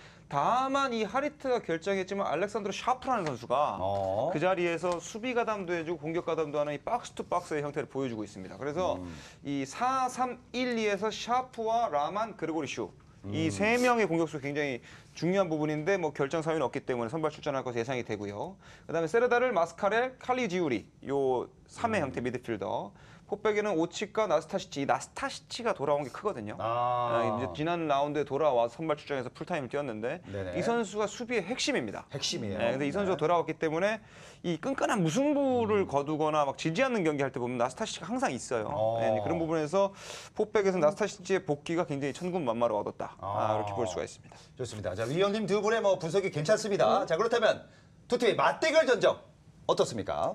다만 이 하리트가 결정했지만 알렉산드로 샤프라는 선수가 어. 그 자리에서 수비 가담도 해주고 공격 가담도 하는 이 박스 투 박스의 형태를 보여주고 있습니다. 그래서 이 사 삼 일 이에서 샤프와 라만 그리고리 슈 이 세 명의 공격수 굉장히 중요한 부분인데 뭐 결정 사유는 없기 때문에 선발 출전할 것으로 예상이 되고요. 그다음에 세르다를 마스카렐, 칼리지우리 요 삼 회 형태 미드필더. 포백에는 오치카, 나스타시치. 이 나스타시치가 돌아온 게 크거든요. 아. 어, 이제 지난 라운드에 돌아와서 선발 출전해서 풀타임을 뛰었는데 네네. 이 선수가 수비의 핵심입니다. 핵심이에요. 네, 근데 이 선수가 돌아왔기 때문에 이 끈끈한 무승부를 거두거나 막 지지 않는 경기 할 때 보면 나스타시치가 항상 있어요. 어. 네, 그런 부분에서 포백에서 나스타시치의 복귀가 굉장히 천군만마를 얻었다. 아. 아, 이렇게 볼 수가 있습니다. 좋습니다. 자, 위원님 두 분의 뭐 분석이 괜찮습니다. 자, 그렇다면 두 팀의 맞대결 전적 어떻습니까?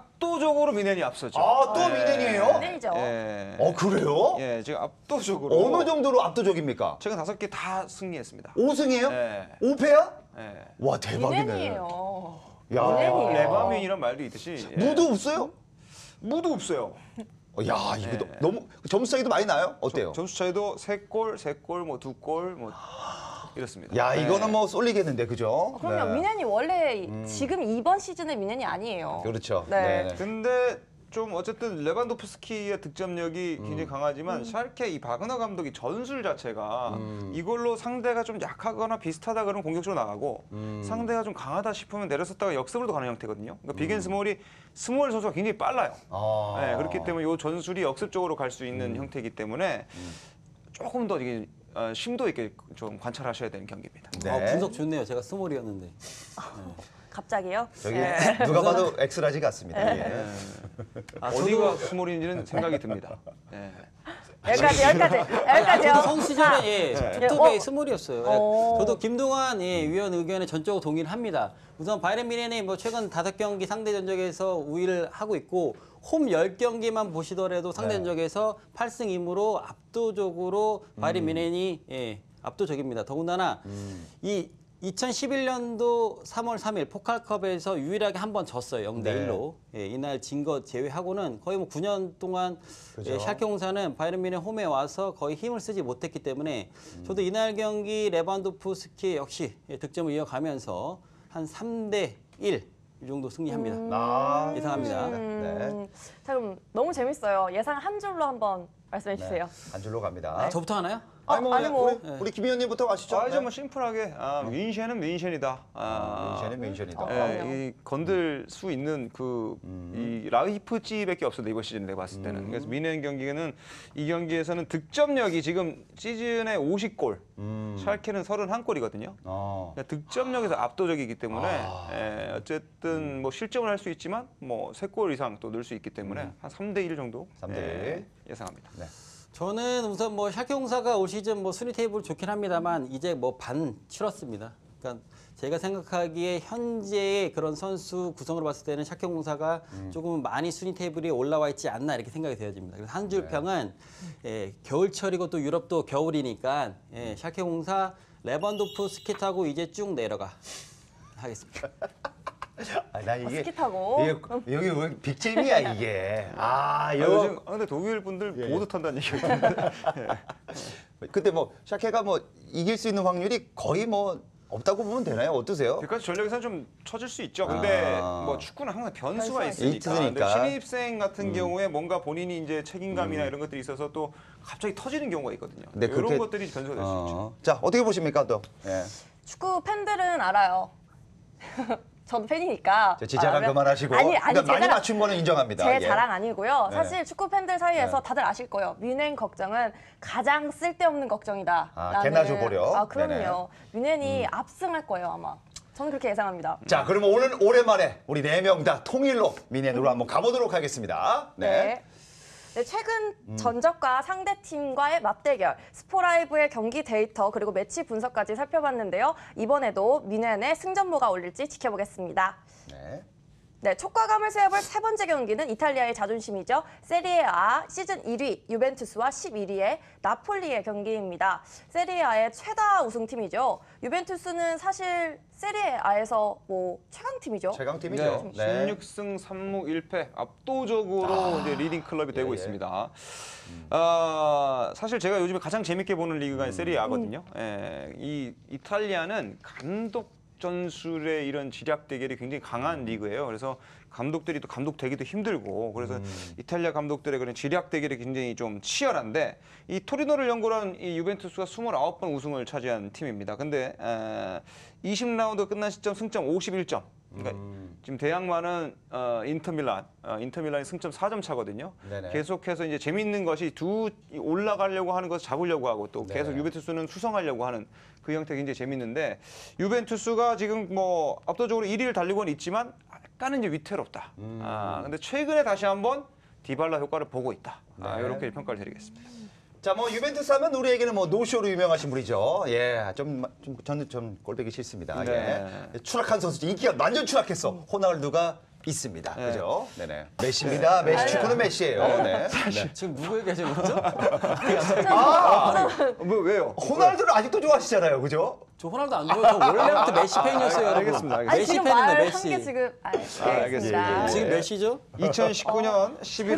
압도적으로 미넨이 앞서죠. 아, 또 미넨이에요? 미넨이죠. 예. 어, 그래요? 예, 지금 압도적으로 어느 정도로 압도적입니까? 최근 다섯 개 다 승리했습니다. 오 승이에요? 네. 오 패야? 예. 와, 대박이네. 미넨이에요. 야. 미넨이에요. 레바민이란 말도 있듯이 예. 무도 없어요? 무도 없어요. 어, 야, 이거 네. 너- 너무 점수 차이도 많이 나요? 어때요? 점수 차이도 세 골, 세 골, 뭐 두 골, 뭐 이렇습니다. 야, 네. 이거는 뭐 쏠리겠는데, 그죠? 그럼요. 네. 미넨이 원래 지금 이번 시즌의 미넨이 아니에요. 그렇죠. 네. 네. 근데 좀 어쨌든 레반도프스키의 득점력이 굉장히 강하지만 샬케 이 바그너 감독이 전술 자체가 이걸로 상대가 좀 약하거나 비슷하다 그러면 공격적으로 나가고 상대가 좀 강하다 싶으면 내려섰다가 역습으로도 가는 형태거든요. 그러니까 빅앤 스몰이 스몰 선수가 굉장히 빨라요. 아. 네, 그렇기 때문에 이 전술이 역습 쪽으로 갈 수 있는 형태이기 때문에 조금 더 이게 어, 심도 있게 좀 관찰하셔야 되는 경기입니다. 네. 아, 분석 좋네요. 제가 스몰이었는데. 갑자기요? 저기 네. 누가 봐도 엑스라지 같습니다. 예. 아, 어디가 스몰인지는 생각이 듭니다. 예. 여기까지, 여기까지, 아니, 여기까지요. 저도 선수 시절에 예, 네. 투톱에 어. 스몰이었어요. 어. 예. 저도 김동환 예, 위원 의견에 전적으로 동의를 합니다. 우선 바이런 미넨이 뭐 최근 다섯 경기 상대 전적에서 우위를 하고 있고 홈 열 경기만 보시더라도 상대 네. 전적에서 팔 승 이 무로 압도적으로 바이런 미넨이 예, 압도적입니다. 더군다나 이 이천십일 년도 삼월 삼일 포칼컵에서 유일하게 한 번 졌어요. 영 대 일로. 예, 이날 진 거 제외하고는 거의 뭐 구 년 동안 그죠. 예, 샬케 홍사는 바이런 미넨 홈에 와서 거의 힘을 쓰지 못했기 때문에 저도 이날 경기 레반도프스키 역시 예, 득점을 이어가면서 한 삼 대 일 이 정도 승리합니다. 아, 예상합니다. 네. 음, 자, 그럼 너무 재밌어요. 예상 한 줄로 한번 말씀해 주세요. 네. 한 줄로 갑니다. 아, 저부터 하나요? 아니 뭐, 아니, 뭐. 우리, 우리 김 의원님부터 가시죠. 아, 이제 네. 뭐 심플하게 아, 윈셴은 윈셴이다. 아, 멘션은 멘션이다. 어. 예, 그럼요. 이 건들 수 있는 그 이 라이프찌밖에 없었는데 이번 시즌 내가 봤을 때는 그래서 미넨 경기는 이 경기에서는 득점력이 지금 시즌에 오십 골, 음. 샬케는 삼십일 골이거든요. 어. 그러니까 득점력에서 압도적이기 때문에 아. 예, 어쨌든 뭐 실점을 할 수 있지만 뭐 세 골 이상 또 넣을 수 있기 때문에 한 삼 대 일 정도 삼 대 일. 예, 예상합니다. 네. 저는 우선 뭐 샬케 홍사가 올 시즌 뭐 순위 테이블 좋긴 합니다만 이제 뭐 반 치렀습니다. 그러니까 제가 생각하기에 현재의 그런 선수 구성으로 봤을 때는 샬케 홍사가 조금 많이 순위 테이블이 올라와 있지 않나 이렇게 생각이 되어집니다. 그래서 한 줄 평은 예, 겨울철이고 또 유럽도 겨울이니까 예, 샬케 홍사 레반도프스키 타고 이제 쭉 내려가 하겠습니다. 아, 난 이게 스키 타고. 이게, 여기 왜 빅잼이야 이게. 아, 아, 이거 요즘 아, 근데 독일 분들 예, 예. 보드 탄다는 얘기가 있던데. 근데 뭐 샤케가 뭐 이길 수 있는 확률이 거의 뭐 없다고 보면 되나요? 어떠세요? 그러니까 전력에서는 좀 처질 수 있죠. 근데 아. 뭐 축구는 항상 변수가 변수가 있으니까. 있으니까. 근데 신입생 같은 경우에 뭔가 본인이 이제 책임감이나 이런 것들이 있어서 또 갑자기 터지는 경우가 있거든요. 근데 이런 그렇게- 것들이 변수가 될 수 있죠. 어. 자, 어떻게 보십니까 또? 예. 축구 팬들은 알아요. 저도 팬이니까. 자, 지자랑 알아요. 그만하시고. 아니, 아니, 그러니까 제 많이 자랑- 맞춘 거는 인정합니다. 제 예. 자랑 아니고요. 네. 사실 축구 팬들 사이에서 네. 다들 아실 거예요. 미넨 걱정은 가장 쓸데없는 걱정이다. 아, 라는- 개나 줘버려? 아, 그럼요. 네네. 음. 미넨이 압승할 거예요, 아마. 저는 그렇게 예상합니다. 자, 그러면 오늘 오랜만에 우리 네 명 다 통일로 미넨으로 한번 가보도록 하겠습니다. 네. 네. 네, 최근 전적과 상대팀과의 맞대결, 스포라이브의 경기 데이터 그리고 매치 분석까지 살펴봤는데요. 이번에도 미넨의 승전보가 올릴지 지켜보겠습니다. 네. 네, 촉과감을 세어볼 세 번째 경기는 이탈리아의 자존심이죠. 세리에A 시즌 일 위 유벤투스와 십일 위의 나폴리의 경기입니다. 세리에A의 최다 우승팀이죠. 유벤투스는 사실 세리에A에서 뭐 최강팀이죠. 최강팀이죠. 네, 십육 승 삼 무 일 패 압도적으로 이제 리딩 클럽이 되고 예, 예. 있습니다. 아, 사실 제가 요즘에 가장 재밌게 보는 리그가 세리에A거든요. 예, 이 이탈리아는 감독 전술의 이런 지략 대결이 굉장히 강한 리그예요. 그래서 감독들이 또 감독 되기도 힘들고 그래서 음. 이탈리아 감독들의 그런 지략 대결이 굉장히 좀 치열한데 이 토리노를 연고한 이 유벤투스가 이십구 번 우승을 차지한 팀입니다. 근데 에, 이십 라운드 끝난 시점 승점 오십일 점. 그러니까 음. 지금 대항마는 어, 인터밀란, 어, 인터밀란이 승점 사 점 차거든요. 네네. 계속해서 이제 재미있는 것이 두 올라가려고 하는 것을 잡으려고 하고 또 계속 네네. 유벤투스는 수성하려고 하는 그 형태 굉장히 재밌는데 유벤투스가 지금 뭐 압도적으로 일 위를 달리고는 있지만 약간은 이제 위태롭다. 음. 아, 근데 최근에 다시 한번 디발라 효과를 보고 있다. 네. 아, 이렇게 평가를 드리겠습니다. 자, 뭐 유벤투스 하면 우리에게는 뭐 노쇼로 유명하신 분이죠. 예, 좀, 좀 저는 좀 꼴보기 싫습니다. 네. 예. 추락한 선수, 인기가 완전 추락했어. 호날두가 있습니다. 네. 그죠? 네네. 메시입니다. 메시 축구는 메시예요. 네. 네. 지금 누구 얘기하시는 거죠? 아, 뭐 왜요? 호날두를 아직도 좋아하시잖아요. 그죠? 저 호날두 안 좋아요. 저 원래부터 메시 팬이었어요, 여러분. 알겠습니다, 알겠습니다. 아니, 메시 지금 팬인데 말한 메시. 게 지금 아, 알겠습니다. 알겠습니다. 예, 예. 지금 몇 시죠? 이천십구 년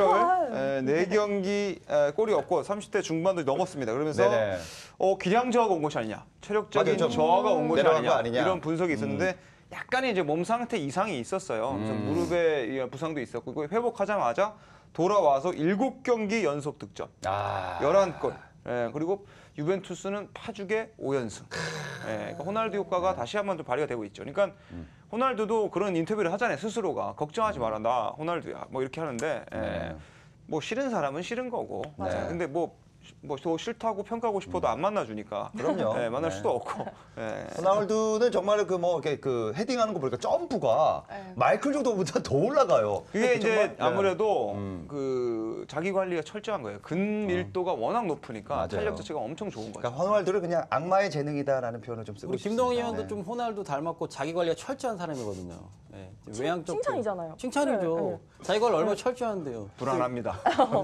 십일월 네 경기 골이 없고 삼십 대 중반도 넘었습니다. 그러면서 네네. 어, 기량 저하가 온 것이 아니냐, 체력적인 맞아요. 좀 저하가 온 것이 내려간 아니냐, 거 아니냐. 이런 분석이 있었는데 약간의 이제 몸 상태 이상이 있었어요. 그래서 음. 무릎에 부상도 있었고 그거 회복하자마자 돌아와서 일곱 경기 연속 득점, 아. 열한 골. 예, 그리고 유벤투스는 파죽의 오 연승. 예, 그러니까 호날두 효과가 다시 한번 좀 발휘가 되고 있죠. 그러니까 호날두도 그런 인터뷰를 하잖아요. 스스로가 걱정하지 마라, 나 호날두야. 뭐 이렇게 하는데 예, 네. 뭐 싫은 사람은 싫은 거고. 맞아요. 예, 근데 뭐 뭐 더 싫다고 평가하고 싶어도 안 만나주니까. 그럼요. 예, 만날 네. 수도 없고. 예. 호날두는 정말 그 뭐 이렇게 그 헤딩하는 거 보니까 점프가 네. 마이클 조던보다 더 올라가요. 그게 이제 정말, 네. 아무래도 음. 그 자기 관리가 철저한 거예요. 근밀도가 워낙 높으니까 맞아요. 탄력 자체가 엄청 좋은 거죠. 그러니까 호날두를 그냥 악마의 재능이다라는 표현을 좀 쓰고 우리 싶습니다. 김동희 의원도 네. 좀 호날두 닮았고 자기 관리가 철저한 사람이거든요. 네. 외향적 칭찬이잖아요. 칭찬이죠. 네, 네. 자기 관리 얼마나 철저한데요. 불안합니다.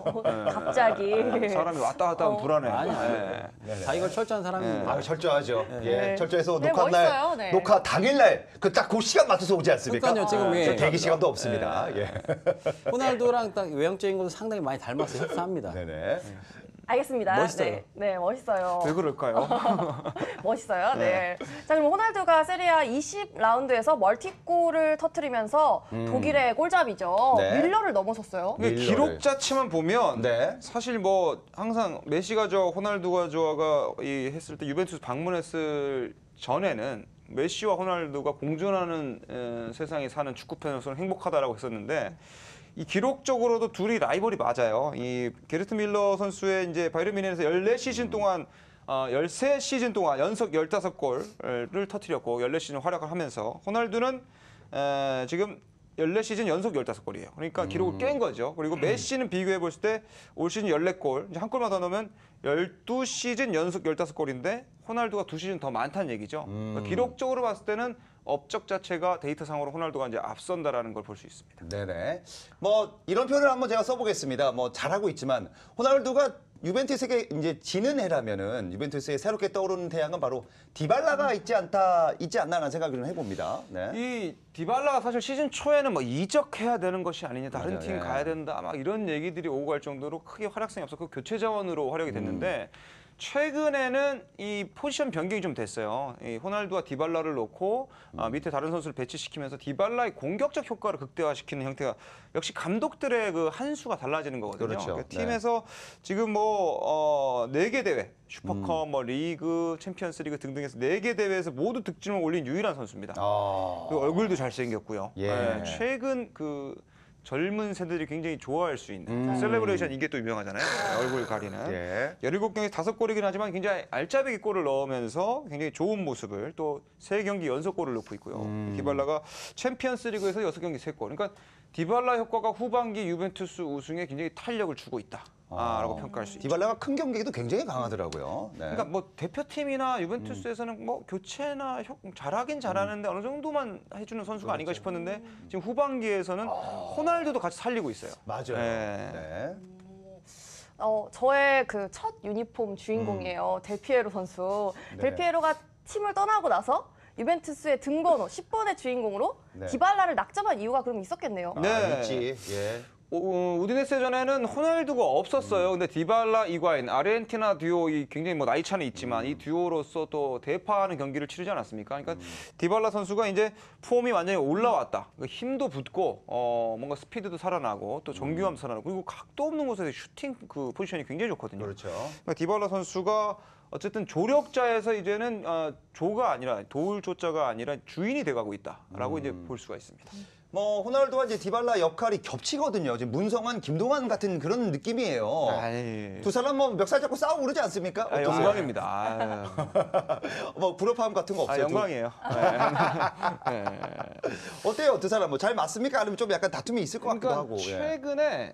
갑자기. 사람이 왔다 갔다 하면 불안해. 아니, 아니. 예. 네네. 자기 관리 철저한 사람입니다. 아, 철저하죠. 예, 네. 철저해서 네, 녹화 멋있어요. 날, 네. 녹화 당일날 그 딱 그 시간 맞춰서 오지 않습니까? 그러니까요, 지금 저 예. 대기 시간도 없습니다. 예. 호날두랑 딱 외형적인 것도 상당히 많이 닮았어요. 흡사합니다. 네네. 알겠습니다. 멋있어요. 네, 네, 멋있어요. 왜 그럴까요? 멋있어요. 네. 자, 그럼 호날두가 세리아 이십 라운드에서 멀티골을 터뜨리면서 독일의 골잡이죠. 네. 밀러를 넘어섰어요. 근데 밀러를. 기록 자체만 보면 네. 사실 뭐 항상 메시가 저 호날두가 저가 이 했을 때 유벤투스 방문했을 전에는 메시와 호날두가 공존하는 에, 세상에 사는 축구 팬으로서는 행복하다라고 했었는데 이 기록적으로도 둘이 라이벌이 맞아요. 이 게르트 밀러 선수의 이제 바이에른 뮌헨에서 열네 시즌 동안 어, 열세 시즌 동안 연속 열다섯 골을 터뜨렸고 열네 시즌 활약을 하면서 호날두는 에, 지금 열네 시즌 연속 열다섯 골이에요. 그러니까 기록을 깬 거죠. 그리고 메시는 비교해 볼 때 올 시즌 열네 골, 이제 한 골만 더 넣으면 열두 시즌 연속 열다섯 골인데 호날두가 두 시즌 더 많다는 얘기죠. 그러니까 기록적으로 봤을 때는 업적 자체가 데이터상으로 호날두가 이제 앞선다라는 걸 볼 수 있습니다. 네네. 뭐 이런 표현을 한번 제가 써보겠습니다. 뭐 잘하고 있지만 호날두가 유벤투스에게 이제 지는 해라면은 유벤투스에 새롭게 떠오르는 태양은 바로 디발라가 있지 않다 있지 않나라는 생각을 좀 해봅니다. 네. 이 디발라가 사실 시즌 초에는 뭐 이적해야 되는 것이 아니냐, 다른 맞아요. 팀 예. 가야 된다, 막 이런 얘기들이 오고 갈 정도로 크게 활약성이 없었고 교체 자원으로 활약이 됐는데 최근에는 이 포지션 변경이 좀 됐어요. 이 호날두와 디발라를 놓고 아, 밑에 다른 선수를 배치시키면서 디발라의 공격적 효과를 극대화시키는 형태가 역시 감독들의 그 한 수가 달라지는 거거든요. 그렇죠. 그러니까 네. 팀에서 지금 뭐 어, 네 개 대회, 슈퍼컵, 뭐 리그, 챔피언스리그 등등에서 네 개 대회에서 모두 득점을 올린 유일한 선수입니다. 아. 그리고 얼굴도 잘생겼고요. 예. 네, 최근 그 젊은 세대들이 굉장히 좋아할 수 있는 음. 셀레브레이션 이게 또 유명하잖아요. 얼굴 가리는. 예. 열일곱 경기 다섯 골이긴 하지만 굉장히 알짜배기 골을 넣으면서 굉장히 좋은 모습을 또 세 경기 연속 골을 넣고 있고요. 음. 디발라가 챔피언스 리그에서 여섯 경기 세 골. 그러니까 디발라 효과가 후반기 유벤투스 우승에 굉장히 탄력을 주고 있다. 아, 라고 평가할 수 있죠. 디발라가 큰 경기에도 굉장히 강하더라고요. 네. 그러니까 뭐 대표팀이나 유벤투스에서는 뭐 교체나 효, 잘하긴 잘하는데 어느 정도만 해주는 선수가 아닌가 싶었는데 지금 후반기에서는 호날두도 같이 살리고 있어요. 맞아요. 네. 네. 어, 저의 그 첫 유니폼 주인공이에요. 델피에로 선수. 네. 델피에로가 팀을 떠나고 나서 유벤투스의 등번호 십 번의 주인공으로 네. 디발라를 낙점한 이유가 그럼 있었겠네요. 네. 아, 있지. 예. 어, 우디네세전에는 호날두가 없었어요. 근데 디발라, 이과인, 아르헨티나 듀오 이 굉장히 뭐 나이 차는 있지만 이 듀오로서 또 대파하는 경기를 치르지 않았습니까? 그러니까 디발라 선수가 이제 폼이 완전히 올라왔다. 그러니까 힘도 붙고 어, 뭔가 스피드도 살아나고 또 정교함도 살아나고 그리고 각도 없는 곳에서 슈팅 그 포지션이 굉장히 좋거든요. 그렇죠. 그러니까 디발라 선수가 어쨌든 조력자에서 이제는 어, 조가 아니라 도울 조자가 아니라 주인이 돼가고 있다라고 음. 이제 볼 수가 있습니다. 뭐 호날두와 이제 디발라 역할이 겹치거든요. 지금 문성환, 김동완 같은 그런 느낌이에요. 아이. 두 사람 뭐 멱살 잡고 싸우고 그러지 않습니까? 아, 어떠세요? 영광입니다. 아유. 뭐 부럽함 같은 거 아, 없어요? 영광이에요. 네. 네. 두- 어때요, 두 사람? 뭐 잘 맞습니까? 아니면 좀 약간 다툼이 있을 것 같기도 그러니까 하고. 예. 최근에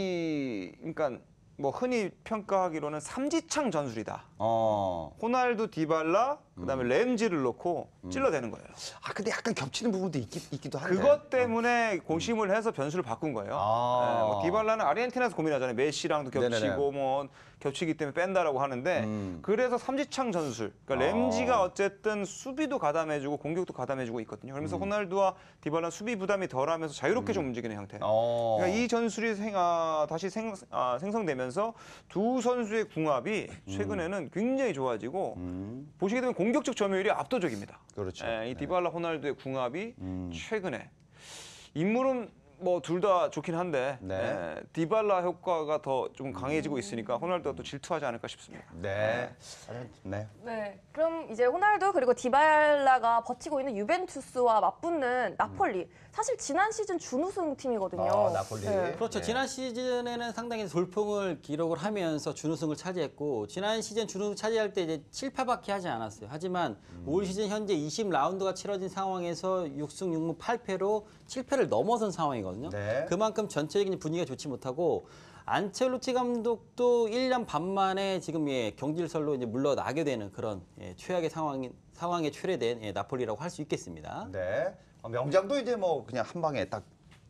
이 그러니까 뭐 흔히 평가하기로는 삼지창 전술이다. 어. 호날두, 디발라, 그다음에 음. 램지를 놓고 찔러대는 거예요. 아 근데 약간 겹치는 부분도 있기, 있기도 한데. 그것 때문에 고심을 해서 변수를 바꾼 거예요. 아. 네, 뭐 디발라는 아르헨티나에서 고민하잖아요. 메시랑도 겹치고 네네네. 뭐 겹치기 때문에 뺀다라고 하는데 음. 그래서 삼지창 전술. 그러니까 아. 램지가 어쨌든 수비도 가담해주고 공격도 가담해주고 있거든요. 그러면서 음. 호날두와 디발라는 수비 부담이 덜하면서 자유롭게 좀 움직이는 형태. 어. 그러니까 이 전술이 생, 아, 다시 생, 아, 생성되면서 두 선수의 궁합이 최근에는 굉장히 좋아지고 음. 보시게 되면 공격적 점유율이 압도적입니다. 그렇죠. 예, 이 디발라 호날두의 궁합이 음. 최근에 인물은 뭐 둘 다 좋긴 한데 네. 예, 디발라 효과가 더 좀 강해지고 있으니까 호날두가 또 질투하지 않을까 싶습니다. 네. 네. 네. 그럼 이제 호날두 그리고 디발라가 버티고 있는 유벤투스와 맞붙는 나폴리. 사실 지난 시즌 준우승 팀이거든요. 아, 나폴리. 그렇죠. 네. 지난 시즌에는 상당히 돌풍을 기록을 하면서 준우승을 차지했고 지난 시즌 준우승 차지할 때 이제 칠 패밖에 하지 않았어요. 하지만 음. 올 시즌 현재 이십 라운드가 치러진 상황에서 육 승 육 무 팔 패로 칠 패를 넘어선 상황이거든요. 네. 그만큼 전체적인 분위기가 좋지 못하고 안첼로티 감독도 일 년 반 만에 지금 예, 경질설로 이제 물러나게 되는 그런 예, 최악의 상황 상황에 최뢰된 예, 나폴리라고 할 수 있겠습니다. 네. 어, 명장도 이제 뭐 그냥 한 방에 딱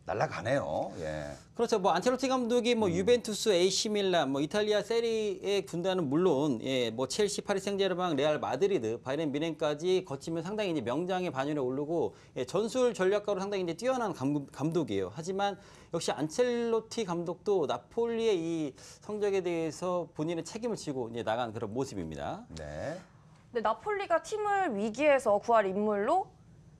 날아가네요. 예. 그렇죠. 뭐 안첼로티 감독이 음. 뭐 유벤투스, 에이씨 밀란, 뭐 이탈리아 세리의 군단은 물론 예, 뭐 첼시, 파리 생제르맹, 레알 마드리드, 바이에른 뮌헨까지 거치면 상당히 이제 명장의 반열에 오르고 예, 전술 전략가로 상당히 이제 뛰어난 감, 감독이에요. 하지만 역시 안첼로티 감독도 나폴리의 이 성적에 대해서 본인의 책임을 지고 이제 나간 그런 모습입니다. 네. 근데 나폴리가 팀을 위기에서 구할 인물로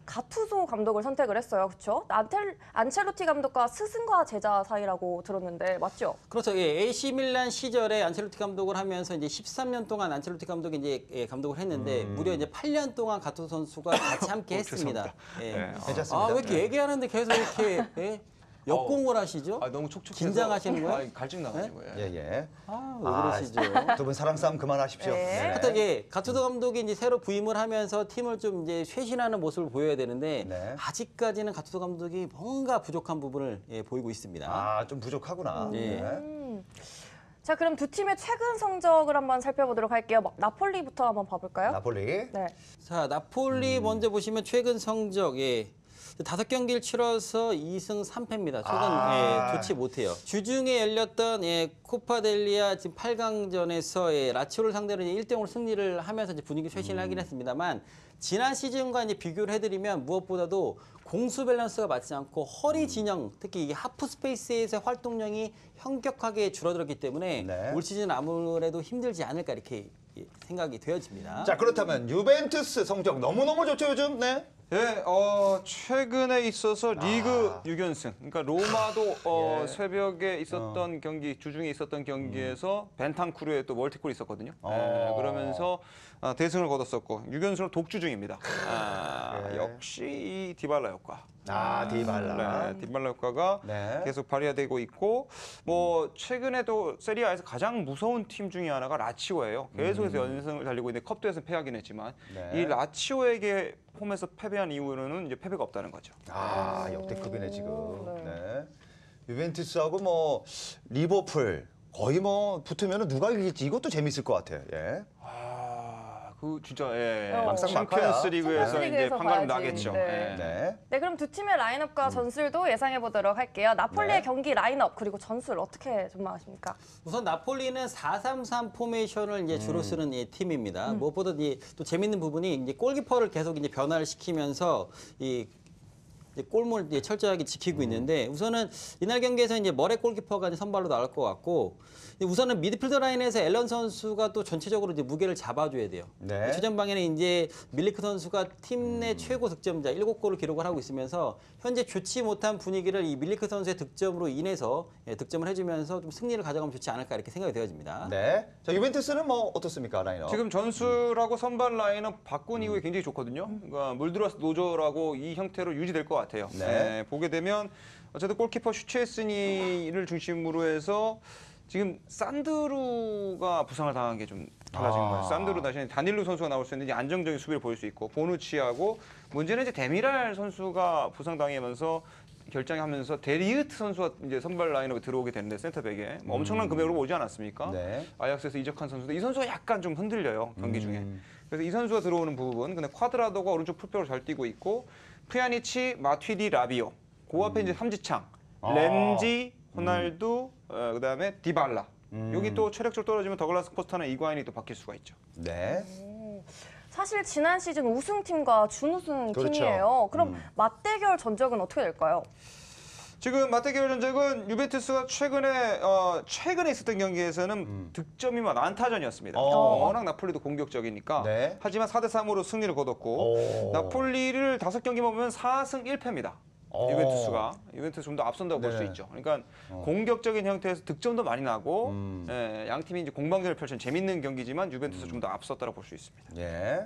가투소 감독을 선택을 했어요. 그렇죠? 안텔, 안첼로티 감독과 스승과 제자 사이라고 들었는데 맞죠? 그렇죠. 예, 에이씨 밀란 시절에 안첼로티 감독을 하면서 이제 십삼 년 동안 안첼로티 감독이 이제 예, 감독을 했는데 음. 무려 이제 팔 년 동안 가투소 선수가 같이 함께 어, 했습니다. 예. 네. 괜찮습니다. 아, 왜 이렇게 네. 얘기하는데 계속 이렇게 예? 역공을 하시죠? 아, 너무 촉촉해서 긴장하시는 거예요? 아, 갈증 나가지고. 예. 예, 예. 아, 왜 아, 그러시죠? 두 분 사랑 싸움 그만하십시오. 네. 네. 하여튼 예, 가투소 감독이 이제 새로 부임을 하면서 팀을 좀 이제 쇄신하는 모습을 보여야 되는데 네. 아직까지는 가투소 감독이 뭔가 부족한 부분을 예, 보이고 있습니다. 아, 좀 부족하구나. 예. 네. 음. 자, 그럼 두 팀의 최근 성적을 한번 살펴보도록 할게요. 뭐, 나폴리부터 한번 봐볼까요? 나폴리. 네. 자, 나폴리 먼저 보시면 최근 성적 예. 다섯 경기를 치러서 이 승 삼 패입니다. 최근 아. 예, 좋지 못해요. 주중에 열렸던 예, 코파델리아 지금 팔 강전에서 예, 라치오를 상대로 이제 일 대 영으로 승리를 하면서 이제 분위기 쇄신을 하긴 했습니다만 지난 시즌과 이제 비교를 해드리면 무엇보다도 공수 밸런스가 맞지 않고 허리 진영, 특히 이 하프 스페이스에서의 활동량이 현격하게 줄어들었기 때문에 네. 올 시즌 아무래도 힘들지 않을까 이렇게 예, 생각이 되어집니다. 자, 그렇다면 유벤투스 성적 너무너무 좋죠, 요즘? 네. 예, 어, 최근에 있어서 리그 아. 육 연승. 그러니까 로마도 어, 예. 새벽에 있었던 경기, 주중에 있었던 경기에서 벤탄쿠르에 또 멀티골이 있었거든요. 어. 예, 그러면서 아, 대승을 거뒀었고 육 연승으로 독주 중입니다. 아, 예. 역시 이 디발라 효과. 아, 디발라. 네, 디발라 효과가 네. 계속 발휘되고 있고 뭐 최근에도 세리아에서 가장 무서운 팀 중에 하나가 라치오예요. 계속해서 연승을 달리고 있는데 컵도에서 패하긴 했지만 네. 이 라치오에게 홈에서 패배한 이후로는 이제 패배가 없다는 거죠. 아, 역대급이네 지금. 네. 네. 유벤투스하고 뭐 리버풀 거의 뭐 붙으면 누가 이길지 이것도 재밌을 것 같아요. 예. 아, 그 진짜 예. 어. 챔피언스 리그에서 이제 챔피언스리그에서 판가름 봐야지. 나겠죠. 네. 예. 네. 네, 그럼 두 팀의 라인업과 전술도 예상해 보도록 할게요. 나폴리의 네. 경기 라인업 그리고 전술 어떻게 전망하십니까? 우선 나폴리는 사 삼 삼 포메이션을 이제 음. 주로 쓰는 이 팀입니다. 무엇보다 이제 또 재밌는 부분이 이제 골키퍼를 계속 이제 변화를 시키면서 이 이제 골문을 이제 철저하게 지키고 있는데 우선은 이날 경기에서 이제 머레 골키퍼가 이제 선발로 나올 것 같고 우선은 미드필더 라인에서 앨런 선수가 또 전체적으로 이제 무게를 잡아줘야 돼요. 네. 최전방에는 이제 밀리크 선수가 팀 내 최고 득점자 일곱 골을 기록을 하고 있으면서 현재 좋지 못한 분위기를 이 밀리크 선수의 득점으로 인해서 예, 득점을 해주면서 좀 승리를 가져가면 좋지 않을까 이렇게 생각이 되어집니다. 네. 자, 유벤투스는 뭐 어떻습니까, 라인업? 지금 전술하고 선발 라인업 바꾼 이후에 굉장히 좋거든요. 그러니까 물들어서 노조라고 이 형태로 유지될 것 같아요. 네. 네, 보게 되면 어쨌든 골키퍼 슈체스니를 중심으로 해서 지금 산드루가 부상을 당한 게 좀 달라진 아. 거예요. 산드루 대신에 다닐루 선수가 나올 수 있는 이제 안정적인 수비를 보일 수 있고 보누치하고 문제는 이제 데미랄 선수가 부상당하면서 결정하면서 데리흐트 선수가 이제 선발 라인업에 들어오게 되는데 센터백에 뭐 엄청난 금액으로 오지 않았습니까? 네. 아약스에서 이적한 선수인데 이 선수가 약간 좀 흔들려요 경기 중에. 음. 그래서 이 선수가 들어오는 부분. 근데 콰드라도가 오른쪽 풀백으로 잘 뛰고 있고 프야니치, 마튀디, 라비오. 그 앞에 이제 삼지창, 아. 렌지, 호날두, 어, 그다음에 디발라. 음. 여기 또 체력적으로 떨어지면 더글라스 코스타나 이과인이 또 바뀔 수가 있죠. 네. 사실 지난 시즌 우승팀과 준우승 그렇죠. 팀이에요. 그럼 음. 맞대결 전적은 어떻게 될까요? 지금 맞대결 전적은 유벤투스가 최근에 어, 최근에 있었던 경기에서는 득점이 막 안타전이었습니다. 음. 어. 워낙 나폴리도 공격적이니까. 네. 하지만 사 대 삼으로 승리를 거뒀고 오. 나폴리를 다섯 경기만 보면 사 승 일 패입니다. 오. 유벤투스가 유벤투스 좀 더 앞선다고 볼 수 네. 있죠. 그러니까 공격적인 형태에서 득점도 많이 나고 음. 예, 양 팀이 이제 공방전을 펼친 재밌는 경기지만 유벤투스 좀 더 앞섰다고 볼 수 있습니다. 예.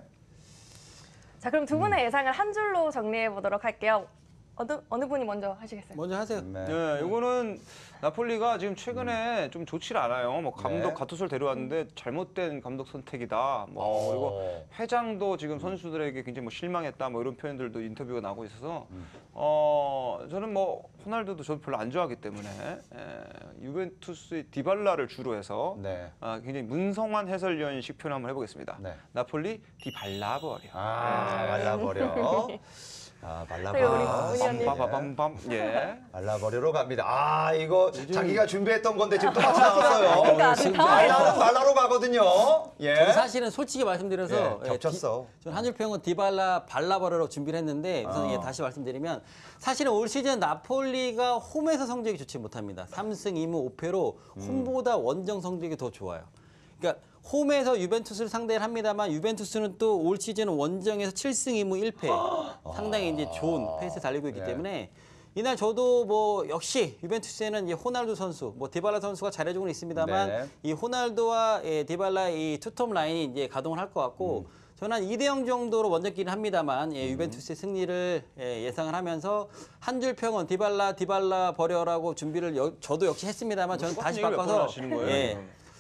자, 그럼 두 분의 예상을 한 줄로 정리해 보도록 할게요. 어느 어느 분이 먼저 하시겠어요? 먼저 하세요. 네. 예, 이거는 나폴리가 지금 최근에 좀 좋질 않아요. 뭐 감독 네. 가투솔 데려왔는데 잘못된 감독 선택이다. 뭐 어. 그리고 회장도 지금 선수들에게 굉장히 뭐 실망했다. 뭐 이런 표현들도 인터뷰가 나오고 있어서 음. 어 저는 뭐 호날두도 저도 별로 안 좋아하기 때문에 에, 유벤투스의 디발라를 주로 해서 네. 아, 굉장히 문성환 해설위원식 표현 한번 해보겠습니다. 네. 나폴리 디발라버려. 아, 말라버려. 아, 네, 우리 말라버려. 우리 언니. 밤밤밤밤 예. 말라버려로 갑니다. 아, 이거 자기가 준비했던 건데 지금 똑같이 나왔어요. 그러니까 지금 말라는 말라로 가거든요. 예. 저는 사실은 솔직히 말씀드려서 예, 겹쳤어. 저는 한줄평은 디발라 발라버려로 준비를 했는데 우선 어. 예, 다시 말씀드리면 사실은 올 시즌 나폴리가 홈에서 성적이 좋지 못합니다. 삼 승 이 무 오 패로 홈보다 원정 성적이 더 좋아요. 그러니까 홈에서 유벤투스를 상대를 합니다만 유벤투스는 또 올 시즌 원정에서 칠 승 이 무 일 패 상당히 이제 좋은 페이스 달리고 있기 네. 때문에 이날 저도 뭐 역시 유벤투스에는 이제 호날두 선수, 뭐 디발라 선수가 잘해주고는 있습니다만 네. 이 호날두와 예, 디발라 이 투톱 라인이 이제 가동을 할 것 같고 저는 한 이 대 영 정도로 원정끼리는 합니다만 예, 유벤투스의 승리를 예, 예상을 하면서 한 줄 평은 디발라 디발라 버려라고 준비를 여- 저도 역시 했습니다만 저는 다시 얘기를 몇 번을 바꿔서 하시는 거예요? 예,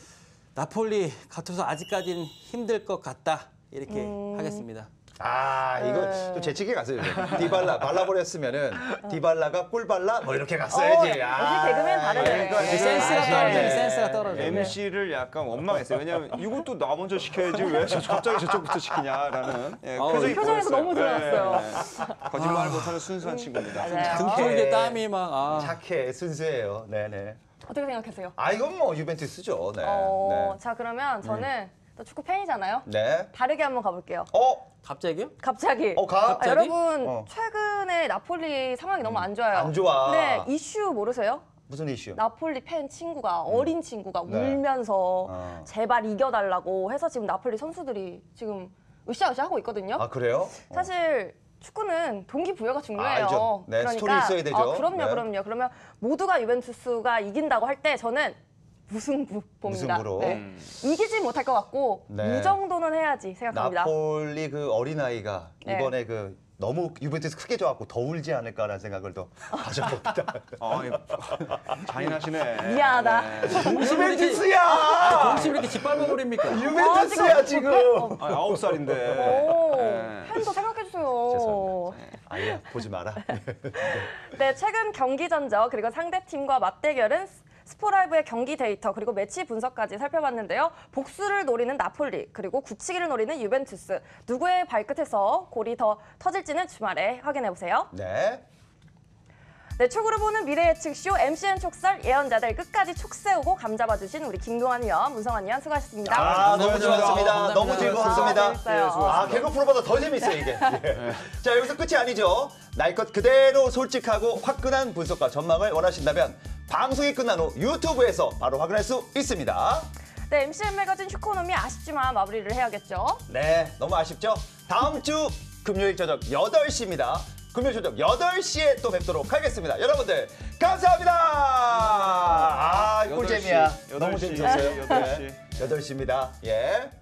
나폴리 가투소 아직까지는 힘들 것 같다 이렇게 하겠습니다. 아, 이거 네. 좀 재치게 갔어요. 디발라 발라버렸으면은 디발라가 꿀발라 뭐 이렇게 갔어야지. 어, 아, 역시 개그맨 다르네. 그러니까 이 센스가 아시네. 떨어져요. 센스가 떨어져요. 엠시를 약간 원망했어요. 왜냐하면 이것도 나 먼저 시켜야지 왜 저- 갑자기 저쪽부터 시키냐라는 예, 어, 표정이 표정에서 보였어요. 너무 드러났어요. 예, 예. 거짓말 못하는 순수한 친구입니다. 맞아요. 등쪽에 땀이 막 아. 착해, 순수해요. 네네. 어떻게 생각하세요? 아, 이건 뭐 유벤투스죠. 네. 어, 자, 그러면 저는 또 축구 팬이잖아요. 네. 네. 다르게 한번 가볼게요. 어, 갑자기요? 갑자기. 어, 가. 아, 갑자기? 여러분 어. 최근에 나폴리 상황이 너무 안 좋아요. 안 좋아. 네, 이슈 모르세요? 무슨 이슈? 나폴리 팬 친구가 어린 친구가 네. 울면서 어. 제발 이겨달라고 해서 지금 나폴리 선수들이 지금 으쌰으쌰 하고 있거든요. 아, 그래요? 사실 축구는 동기부여가 중요해요. 알죠. 네, 스토리 있어야 되죠. 아, 그럼요, 네. 그럼요. 그러면 모두가 유벤투스가 이긴다고 할 때 저는 무승부 봅니다. 무승부로. 네. 음. 이기지 못할 것 같고 네. 이 정도는 해야지 생각합니다. 나폴리 그 어린아이가 네. 이번에 그 너무 유벤투스 크게 져갖고 더 울지 않을까라는 생각을 또 가져봅니다. 아, 이거 잔인하시네. 미안하다. 네. 유벤투스야! 동심 이렇게 짓밟아 버립니까? 유벤투스야 지금. 어, 아, 아홉 살인데. 오, 네. 팬도 생각해 줄 보여주세요. 죄송합니다. 아니야, 보지 마라. 네, 최근 경기 전적 그리고 상대팀과 맞대결은 스포라이브의 경기 데이터 그리고 매치 분석까지 살펴봤는데요. 복수를 노리는 나폴리 그리고 굳히기를 노리는 유벤투스 누구의 발끝에서 골이 더 터질지는 주말에 확인해보세요. 네. 네, 축구를 보는 미래 예측쇼 엠씨엔 촉설 예언자들 끝까지 촉 세우고 감 잡아주신 우리 김동환 위원, 문성환 위원 수고하셨습니다. 아, 너무 좋았습니다. 감사합니다. 너무 즐거웠습니다. 아, 재밌어요. 아, 개그 프로보다 더 재밌어요, 이게. 예. 자, 여기서 끝이 아니죠. 날 것 그대로 솔직하고 화끈한 분석과 전망을 원하신다면 방송이 끝난 후 유튜브에서 바로 확인할 수 있습니다. 네, 엠씨엔 매거진 슈코노미 아쉽지만 마무리를 해야겠죠. 네, 너무 아쉽죠? 다음 주 금요일 저녁 여덟 시입니다. 금요일 저녁 여덟 시에 또 뵙도록 하겠습니다. 여러분들 감사합니다. 아, 꿀잼이야. 여덟 시, 너무 여덟 시, 재밌었어요. 여덟 시. 네, 여덟 시입니다. 예.